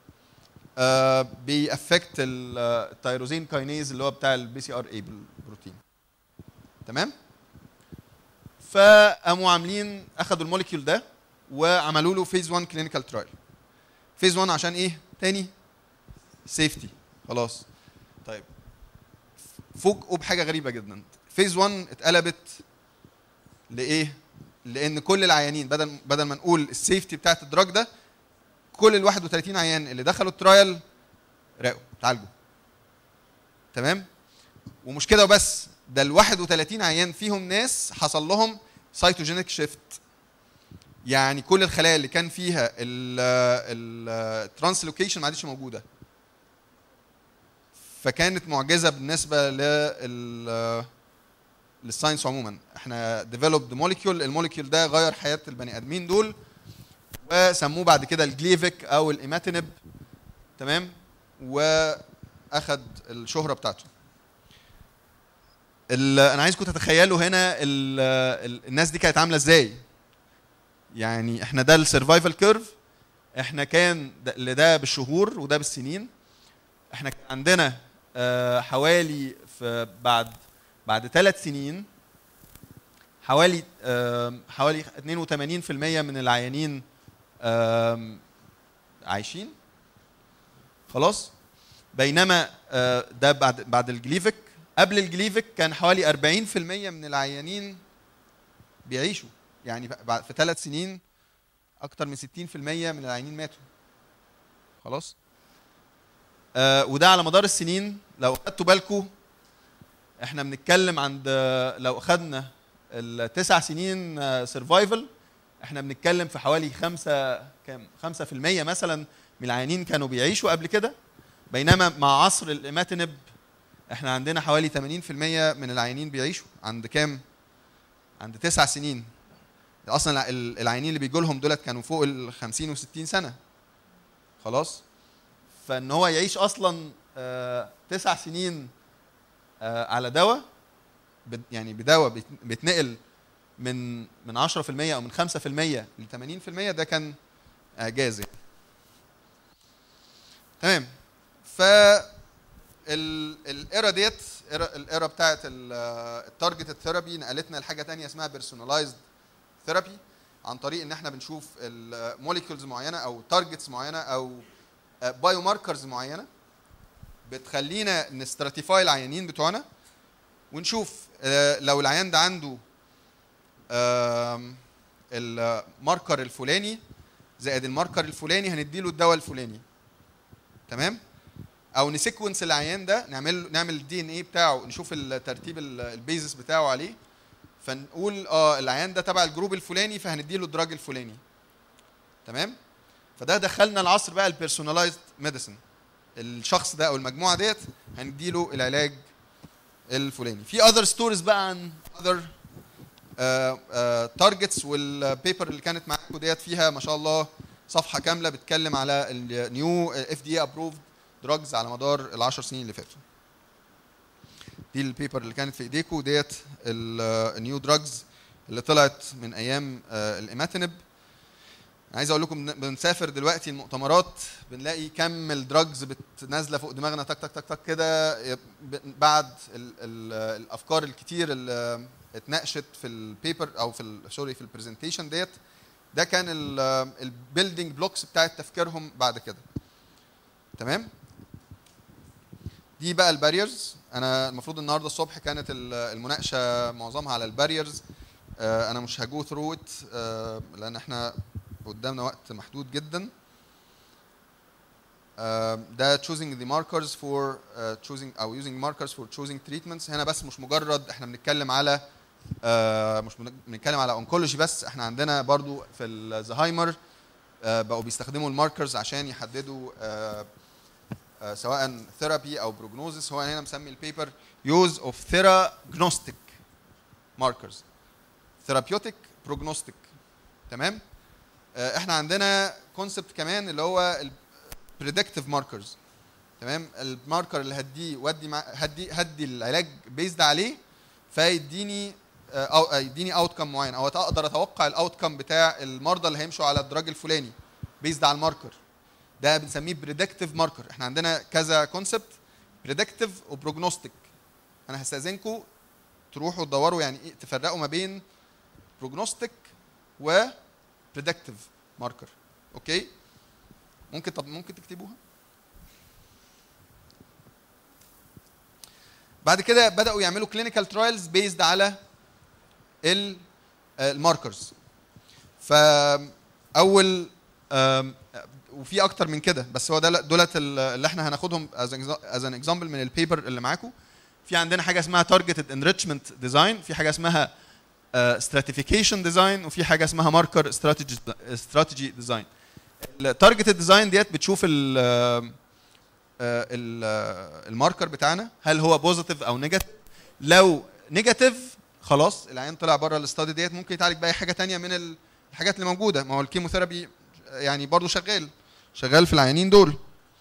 بيأفكت التيروزين كاينيز اللي هو بتاع البي سي ار اي بروتين. تمام، فقاموا اخدوا الموليكيول ده وعملوا له فيز 1 كلينيكال ترايل. فيز 1 عشان ايه تاني؟ سيفتي. خلاص، طيب فوجئوا بحاجه غريبه جدا. فيز 1 اتقلبت لايه؟ لان كل العيانين بدل ما نقول السيفتي بتاعت الدراج ده، كل ال 31 عيان اللي دخلوا الترايل راقوا اتعالجوا. تمام، ومش كده وبس، ده ال 31 عيان فيهم ناس حصل لهم سايتوجينيك شيفت، يعني كل الخلايا اللي كان فيها الترانسلوكيشن ما عادش موجوده. فكانت معجزه بالنسبه للساينس عموما. احنا ديفلوبد موليكيول، الموليكيول ده غير حياه البني ادمين دول، وسموه بعد كده الجليفيك او الايماتينب. تمام، واخد الشهره بتاعته. انا عايزكم تتخيلوا هنا الناس دي كانت عامله ازاي. يعني احنا ده السرفايفل كيرف، احنا كان ده بالشهور وده بالسنين. احنا كان عندنا حوالي بعد 3 سنين حوالي 82% من العيانين عايشين. خلاص، بينما ده بعد الجليفيك. قبل الجليفيك كان حوالي 40% من العيانين بيعيشوا، يعني في 3 سنين اكتر من 60% من العيانين ماتوا. خلاص، وده على مدار السنين. لو خدتوا بالكم احنا بنتكلم عند لو اخدنا ال9 سنين سرفايفل، احنا بنتكلم في حوالي 5% مثلا من العيانين كانوا بيعيشوا قبل كده. بينما مع عصر الإيماتينب احنا عندنا حوالي 80% من العيانين بيعيشوا. عند كام؟ عند 9 سنين. اصلا العيانين اللي بيجوا لهم دولت كانوا فوق ال 50 و60 سنه. خلاص، فان هو يعيش اصلا 9 سنين على دواء، يعني بدواء بيتنقل من 10% او من 5% ل 80%، ده كان اعجاز. تمام، ف الايرا ديت الايرا بتاعت التارجتد ثيرابي نقلتنا لحاجه ثانيه اسمها بيرسوناليزد ثيرابي، عن طريق ان احنا بنشوف الموليكيولز معينه او تارجتس معينه او بايو ماركرز معينه بتخلينا نستراتيفاي العيانين بتوعنا ونشوف لو العيان ده عنده الماركر الفلاني زائد الماركر الفلاني هنديله الدواء الفلاني. تمام؟ او نسيكونس العيان ده، نعمل الدي ان ايه بتاعه، نشوف الترتيب البيزس بتاعه عليه، فنقول العيان ده تبع الجروب الفلاني فهنديله الدراج الفلاني. تمام؟ فده دخلنا العصر بقى البيرسوناليزد ميديسن. الشخص ده او المجموعه ديت هنديله العلاج الفلاني. في اذر ستوريز بقى عن اذر تارجتس، والبيبر اللي كانت معاكم ديت فيها ما شاء الله صفحه كامله بتتكلم على النيو اف دي ابروفد دراجز على مدار ال10 سنين اللي فاتوا. دي البيبر اللي كانت في ايديكم ديت النيو دراجز اللي طلعت من ايام الاماتينب. عايز اقول لكم بنسافر دلوقتي المؤتمرات بنلاقي كم الدراجز نازله فوق دماغنا تك تك تك تك كده بعد الافكار الكتير اللي اتناقشت في البيبر او في سوري في البرزنتيشن ديت. ده كان البيلدينج بلوكس بتاعت تفكيرهم بعد كده. تمام؟ دي بقى الباريرز. انا المفروض النهارده الصبح كانت المناقشه معظمها على الباريرز. انا مش هجو ثرو ات لان احنا قدامنا وقت محدود جدا. ده choosing the markers for choosing او using markers for choosing treatments. هنا بس مش مجرد احنا بنتكلم على مش بنتكلم على اونكولوجي بس، احنا عندنا برضو في الزهايمر بقوا بيستخدموا الماركرز عشان يحددوا سواء ثيرابي او بروجنوزس. هو هنا مسمي البيبر use of theragnostic markers therapeutic prognostic. تمام؟ احنا عندنا كونسبت كمان اللي هو البريدكتيف ماركرز. تمام؟ الماركر اللي هدي العلاج بيزد عليه فيديني او يديني اوتكم معين، او اقدر اتوقع الاوتكم بتاع المرضى اللي هيمشوا على الدراج الفلاني بيزد على الماركر ده. بنسميه بريدكتيف ماركر. احنا عندنا كذا كونسبت، بريدكتيف وبروجنوستيك. انا هستاذنكم تروحوا تدوروا يعني ايه، تفرقوا ما بين بروجنوستيك و بريدكتيف ماركر. اوكي؟ ممكن تكتبوها. بعد كده بداوا يعملوا كلينيكال ترايلز بيزد على الماركرز. فاول وفي اكتر من كده، بس هو دولت اللي احنا هناخدهم از ان اكزامبل من البيبر اللي معاكم. في عندنا حاجه اسمها تارجتد انريتشمنت ديزاين، في حاجه اسمها stratification ديزاين، وفي حاجه اسمها ماركر استراتيجي ديزاين. التارجتد ديزاين ديت بتشوف الماركر بتاعنا هل هو بوزيتيف او نيجاتيف. لو نيجاتيف خلاص العيان طلع بره الاستادي ديت، ممكن يتعالج باي حاجه ثانيه من الحاجات اللي موجوده. ما هو الكيموثيرابي يعني برضه شغال في العيانين دول.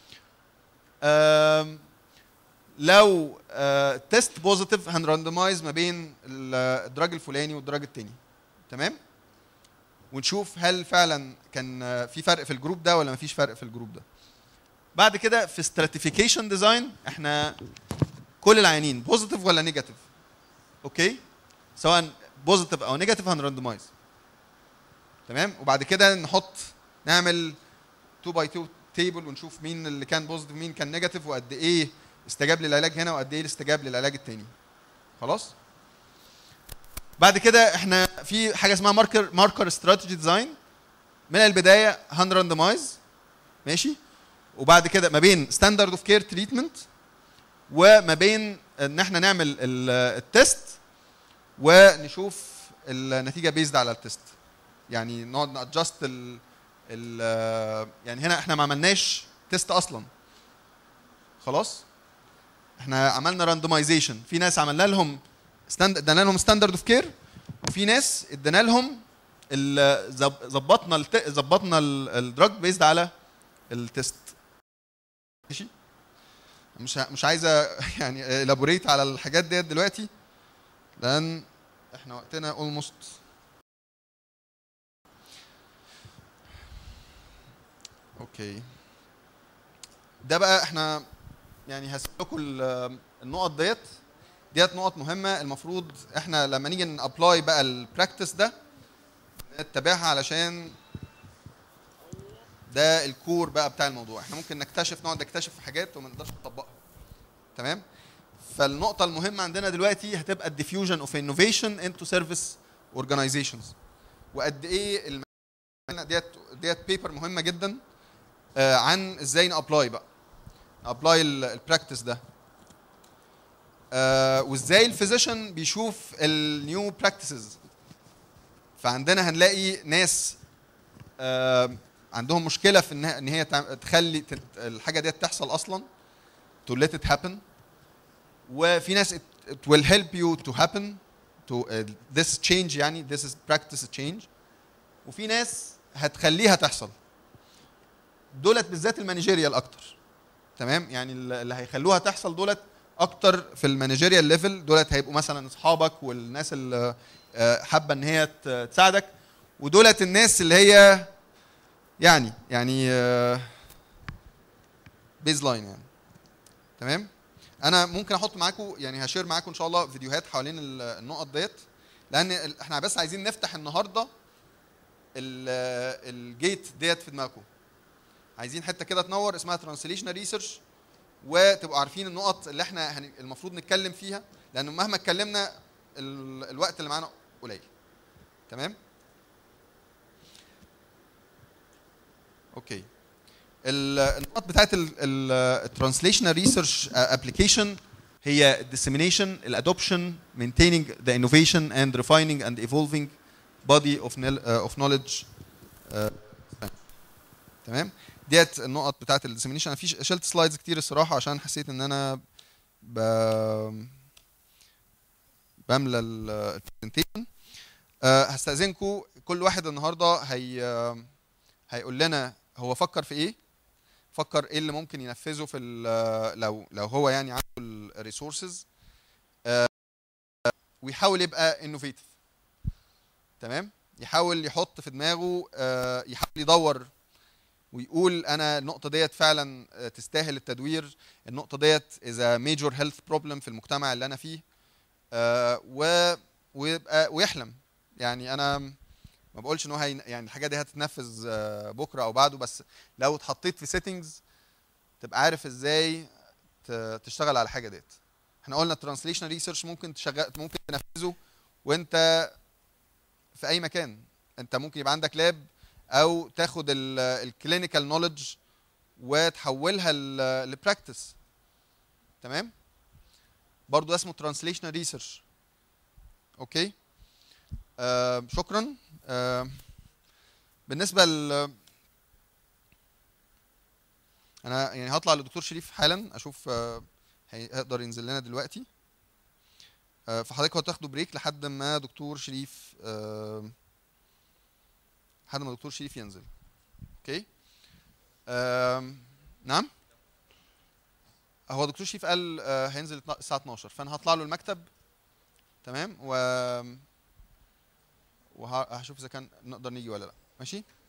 لو تيست بوزيتيف هنراندمايز ما بين الدراج الفلاني والدراج الثاني. تمام؟ ونشوف هل فعلا كان في فرق في الجروب ده ولا ما فيش فرق في الجروب ده. بعد كده في stratification ديزاين احنا كل العيانين بوزيتيف ولا نيجاتيف. اوكي؟ سواء بوزيتيف او نيجاتيف هنراندمايز. تمام؟ وبعد كده نعمل 2 باي 2 تيبل ونشوف مين اللي كان بوزيتيف ومين كان نيجاتيف، وقد ايه استجاب للعلاج هنا وقد ايه استجاب للعلاج الثاني. خلاص؟ بعد كده احنا في حاجه اسمها ماركر استراتيجي ديزاين. من البدايه هنراندمايز ماشي، وبعد كده ما بين ستاندرد اوف كير تريتمنت وما بين ان احنا نعمل التست ونشوف النتيجه بيزد على التست. يعني نقعد نادجست يعني هنا احنا ما عملناش تيست اصلا. خلاص؟ احنا عملنا راندمايزيشن. في ناس عملنا لهم ادينا لهم ستاندرد اوف كير، وفي ناس ادينا لهم ظبطنا الدراج بيزد على التست. ماشي؟ مش عايزه يعني الابوريت على الحاجات ديت دلوقتي لان احنا وقتنا اولموست. اوكي، ده بقى احنا يعني هسيب لكم النقط ديت نقط مهمه. المفروض احنا لما نيجي نابلاي بقى البراكتس ده نتبعها علشان ده الكور بقى بتاع الموضوع. احنا ممكن نقعد نكتشف في حاجات وما نقدرش نطبقها. تمام؟ فالنقطة المهمة عندنا دلوقتي هتبقى الديفيوجن اوف انوفيشن انتو سيرفيس اورجانيزيشنز. وقد ايه ديت بيبر مهمة جدا عن ازاي نابلاي بقى. نابلاي البراكتس ده. وازاي الفيزيشن بيشوف النيو براكتسز. فعندنا هنلاقي ناس عندهم مشكله في ان هي تخلي الحاجه ديت تحصل اصلا to let it happen. وفي ناس it will help you to happen to this change، يعني this is practice change. وفي ناس هتخليها تحصل. دولت بالذات المانجيريال اكتر. تمام؟ يعني اللي هيخلوها تحصل دولت اكتر في المانجيريال ليفل. دولت هيبقوا مثلا اصحابك والناس اللي حابه ان هي تساعدك. ودولت الناس اللي هي يعني بيز لاين يعني. تمام؟ انا ممكن احط معاكم، يعني هشير معاكم ان شاء الله فيديوهات حوالين النقط ديت، لان احنا بس عايزين نفتح النهارده الجيت ديت في دماغكم. عايزين حته كده تنور اسمها ترانسليشنال ريسيرش، وتبقوا عارفين النقط اللي احنا المفروض نتكلم فيها، لانه مهما اتكلمنا الوقت اللي معانا قليل. تمام؟ اوكي. النقط بتاعت الترانسليشنال ريسيرش ابلكيشن هي dissemination, الادوبشن, maintaining the innovation and refining and evolving body of knowledge. تمام؟ ديت النقط بتاعت الديسيمينيشن. انا شلت سلايدز كتير الصراحه عشان حسيت ان انا بملى البرزنتيشن. هستأذنكم كل واحد النهارده هيقول لنا هو فكر في ايه، فكر ايه اللي ممكن ينفذه في لو هو يعني عنده الريسورسز، ويحاول يبقى انوفيتيف. تمام؟ يحاول يحط في دماغه، يحاول يدور ويقول انا النقطه ديت فعلا تستاهل التدوير، النقطه ديت is a major health problem في المجتمع اللي انا فيه، ويحلم. يعني انا ما بقولش ان هو يعني الحاجه دي هتتنفذ بكره او بعده، بس لو اتحطيت في سيتنجز تبقى عارف ازاي تشتغل على الحاجه ديت. احنا قلنا ترانسليشنال ريسيرش ممكن تنفذه وانت في اي مكان. انت ممكن يبقى عندك لاب، او تاخد الكلينيكال نوليدج وتحولها لبراكتس. تمام؟ برضو ده اسمه ترانسليشنال ريسيرش. اوكي؟ شكرا. بالنسبه انا يعني هطلع للدكتور شريف حالا اشوف هيقدر ينزل لنا دلوقتي. فحضرتك هتاخدوا بريك لحد ما دكتور شريف ينزل. اوكي؟ نعم؟ هو دكتور شريف قال هينزل الساعه 12، فانا هطلع له المكتب. تمام؟ وهشوف اذا كان نقدر نيجي ولا لا. ماشي؟